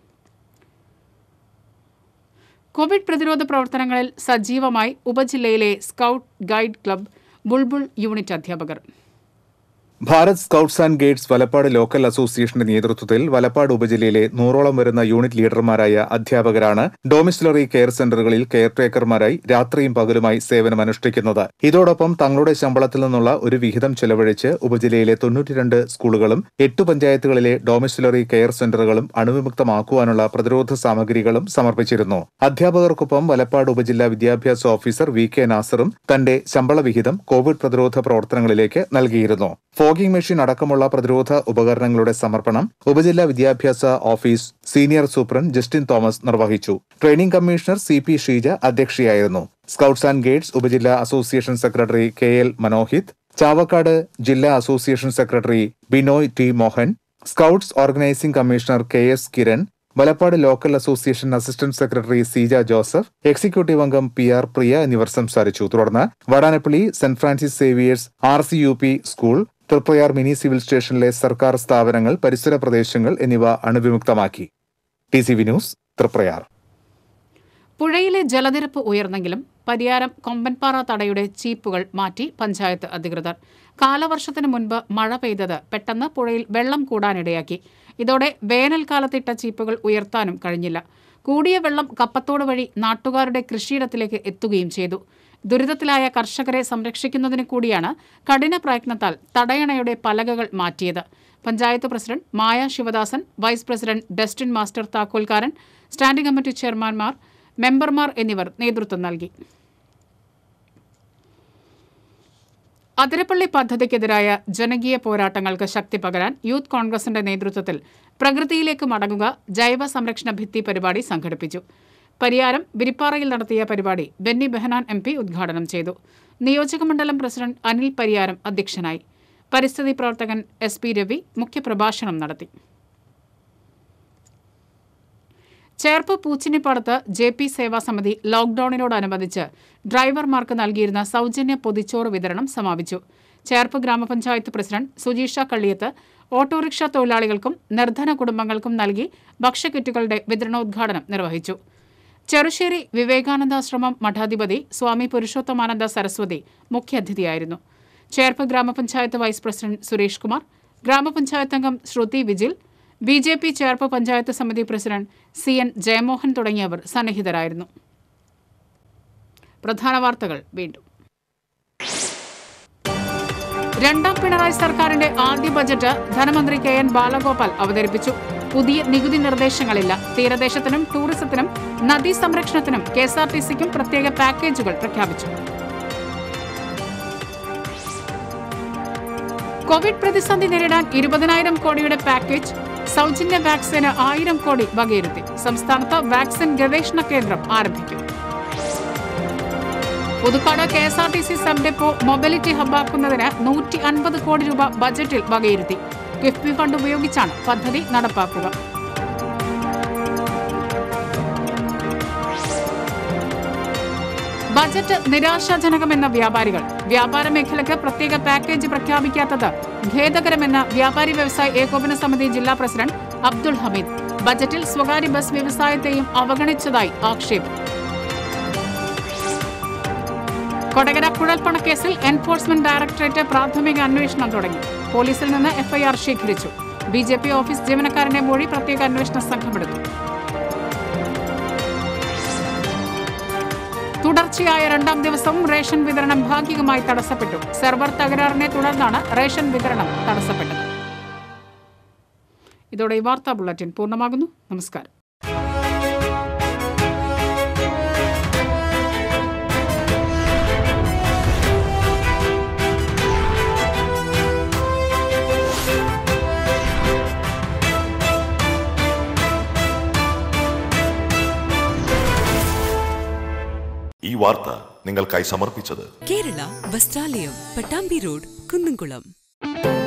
കോവിഡ് പ്രതിരോധ പ്രവർത്തനങ്ങളിൽ സജീവമായി ഉപജില്ലയിലെ scout guide club bulbul unit അധ്യാപകർ. Bharat scouts and guides Valappad local അസോസിയേഷന്റെ നേതൃത്വത്തിൽ വലപ്പാട് ഉപജില്ലയിലെ 100ഓളം വരുന്ന യൂണിറ്റ് ലീഡർമാരായ അധ്യാപകരാണ് ഡൊമിസിലറി കെയർ സെന്ററുകളിൽ കെയർ ടേക്കർമാരായി രാത്രിയും പകലുമായി സേവനമനുഷ്ഠിക്കുന്നത്. ഇതോടൊപ്പം തങ്ങളുടെ ശമ്പളത്തിൽ നിന്നുള്ള ഒരു വിഹിതം ചെലവഴിച്ച് ഉപജില്ലയിലെ 92 സ്കൂളുകളും 8 പഞ്ചായത്തുകളിലെ ഡൊമിസിലറി കെയർ സെന്ററുകളും അണുവിമുക്തമാക്കുവാനുള്ള പ്രതിരോധ സാമഗ്രികളും സമർപ്പിച്ചിരുന്നു. അധ്യാപകർക്കൊപ്പം വലപ്പാട് ഉപജില്ലാ വിദ്യാഭ്യാസ ഓഫീസർ VK നാസറും തന്റെ ശമ്പള വിഹിതം കോവിഡ് പ്രതിരോധ പ്രവർത്തനങ്ങളിലേക്ക് നൽകിയിരുന്നു. ഫോഗിംഗ് മെഷീൻ അടക്കമുള്ള പ്രതിരോധ ഉപകരണങ്ങളുടെ സമർപ്പണം ഉപജില്ലാ വിദ്യാഭ്യാസ office senior superintendent Justin Thomas നിർവഹിച്ചു. ട്രെയിനിംഗ് കമ്മീഷണർ CP ഷീജ അധ്യക്ഷയായിരുന്നു. സ്കൌട്ട്സ് ആൻഡ് ഗൈഡ്സ് ഉപജില്ലാ association secretary KL Manohith, Chavakkad ജില്ലാ association secretary Binoy T. Mohan, scouts organising commissioner KS Kiran, Valappad local association assistant secretary Seeja Joseph, executive അംഗം PR പ്രിയ എന്നിവർ സംസാരിച്ചു. തുടർന്ന് Vadanappally saint Francis Xavier's RCUP school, Triprayar mini civil സ്റ്റേഷനിലെ സർക്കാർ സ്ഥാപനങ്ങൾ, പരിസര പ്രദേശങ്ങൾ എന്നിവ അണുവിമുക്തമാക്കി. TCV news, Triprayar. പുഴയിലെ ജലനിരപ്പ് ഉയർന്നെങ്കിലും പരിയാരം കൊമ്പൻപാറ തടയുടെ ചീപ്പുകൾ മാറ്റി പഞ്ചായത്ത് അധികൃതർ. കാലവർഷത്തിന് മുൻപ് മഴ പെയ്തത് പെട്ടെന്ന് പുഴയിൽ വെള്ളം കൂടാനിടയാക്കി. ഇതോടെ വേനൽക്കാലത്തിട്ട ചീപ്പുകൾ ഉയർത്താനും കഴിഞ്ഞില്ല. കൂടിയ വെള്ളം കപ്പത്തോട് വഴി നാട്ടുകാരുടെ കൃഷിയിടത്തിലേക്ക് എത്തുകയും ചെയ്തു. ദുരിതത്തിലായ കർഷകരെ സംരക്ഷിക്കുന്നതിന് കൂടിയാണ് കഠിന പ്രയത്നത്താൽ തടയണയുടെ പലകകൾ മാറ്റിയത്. Panchayat president Maya Sivadasan, vice president Dustin master Thakkolkaran, standing committee ചെയർമാൻമാർ, മെമ്പർമാർ എന്നിവർ നേതൃത്വം നൽകി. അതിരപ്പള്ളി പദ്ധതിക്കെതിരായ ജനകീയ പോരാട്ടങ്ങൾക്ക് ശക്തി പകരാൻ യൂത്ത് കോൺഗ്രസിന്റെ നേതൃത്വത്തിൽ പ്രകൃതിയിലേക്ക് മടങ്ങുക ജൈവ സംരക്ഷണ ഭിത്തി പരിപാടി സംഘടിപ്പിച്ചു. പരിയാരം വിരിപ്പാറയിൽ നടത്തിയ പരിപാടി ബെന്നി ബെഹനാൻ MP ഉദ്ഘാടനം ചെയ്തു. നിയോജകമണ്ഡലം പ്രസിഡന്റ് അനിൽ പരിയാരം അധ്യക്ഷനായി. പരിസ്ഥിതി പ്രവർത്തകൻ SP രവി മുഖ്യപ്രഭാഷണം നടത്തി. ചേർപ്പ് പൂച്ചിനിപ്പാടത്ത് JP സേവാ സമിതി ലോക്ഡൌണിനോടനുബന്ധിച്ച് ഡ്രൈവർമാർക്ക് നൽകിയിരുന്ന സൗജന്യ പൊതിച്ചോറ് വിതരണം സമാപിച്ചു. ചേർപ്പ് ഗ്രാമപഞ്ചായത്ത് പ്രസിഡന്റ് സുജീഷ കള്ളിയത്ത് ഓട്ടോറിക്ഷ തൊഴിലാളികൾക്കും നിർധന കുടുംബങ്ങൾക്കും നൽകി ഭക്ഷ്യക്കിറ്റുകളുടെ വിതരണോദ്ഘാടനം നിർവഹിച്ചു. ചെറുശ്ശേരി വിവേകാനന്ദാശ്രമം മഠാധിപതി സ്വാമി പുരുഷോത്തമാനന്ദ സരസ്വതി മുഖ്യാതിഥിയായിരുന്നു. ചേർപ്പ് ഗ്രാമപഞ്ചായത്ത് വൈസ് പ്രസിഡന്റ് സുരേഷ് കുമാർ, ഗ്രാമപഞ്ചായത്ത് അംഗം ശ്രുതി വിജിൽ, BJP ചേർപ്പ് പഞ്ചായത്ത് സമിതി പ്രസിഡന്റ് CN ജയമോഹൻ തുടങ്ങിയവർ സന്നിഹിതരായിരുന്നു. പ്രധാന വാർത്തകൾ വീണ്ടും. രണ്ടാം പിണറായി സർക്കാരിന്റെ ആദ്യ ബജറ്റ് ധനമന്ത്രി KN ബാലഗോപാൽ അവതരിപ്പിച്ചു. പുതിയ നികുതി നിർദ്ദേശങ്ങളില്ല. തീരദേശത്തിനും ടൂറിസത്തിനും നദീ സംരക്ഷണത്തിനും KSRTCക്കും പ്രത്യേക പാക്കേജുകൾ പ്രഖ്യാപിച്ചു. കോവിഡ് പ്രതിസന്ധി നേരിടാൻ 20,000 കോടിയുടെ പാക്കേജ്. സൗജന്യ വാക്സിന് 1000 കോടി വകയിരുത്തി. സംസ്ഥാനത്ത് വാക്സിൻ ഗവേഷണ കേന്ദ്രം ആരംഭിക്കും. Puthukkad KSRTC sub depot mobility ഹബ്ബാക്കുന്നതിന് 150 കോടി രൂപ ബജറ്റിൽ വകയിരുത്തി. കിഫ്ബി ഫണ്ട് ഉപയോഗിച്ചാണ് പദ്ധതി നടപ്പാക്കുക. ബജറ്റ് നിരാശാജനകമെന്ന വ്യാപാരികൾ. വ്യാപാര മേഖലയ്ക്ക് പ്രത്യേക പാക്കേജ് പ്രഖ്യാപിക്കാത്തത് ഖേദകരമെന്ന വ്യാപാരി വ്യവസായ ഏകോപന സമിതി ജില്ലാ പ്രസിഡന്റ് അബ്ദുൾ ഹമീദ്. ബജറ്റിൽ സ്വകാര്യ ബസ് വ്യവസായത്തെയും അവഗണിച്ചതായി ആക്ഷേപം. കൊടകര കുഴൽപ്പണക്കേസിൽ എൻഫോഴ്സ്മെന്റ് ഡയറക്ടറേറ്റ് പ്രാഥമിക അന്വേഷണം തുടങ്ങി. പോലീസിൽ നിന്ന് FIR ശേഖരിച്ചു. BJP ഓഫീസ് ജീവനക്കാരന്റെ മൊഴി പ്രത്യേക അന്വേഷണ സംഘമെടുത്തു. തുടർ തുടർച്ചയായ രണ്ടാം ദിവസം റേഷൻ വിതരണം ഭാഗികമായി തടസ്സപ്പെട്ടു. സെർവർ തകരാറിനെ തുടർന്നാണ് റേഷൻ വിതരണം തടസ്സപ്പെട്ടത്. ഇതോടെ ഈ വാർത്താ ബുള്ളറ്റിൻ പൂർണ്ണമാകുന്നു. നമസ്കാരം. ഈ വാർത്ത നിങ്ങൾക്കായി സമർപ്പിച്ചത് കേരള വസ്ത്രാലയം, പട്ടാമ്പി റോഡ്, കുന്നംകുളം.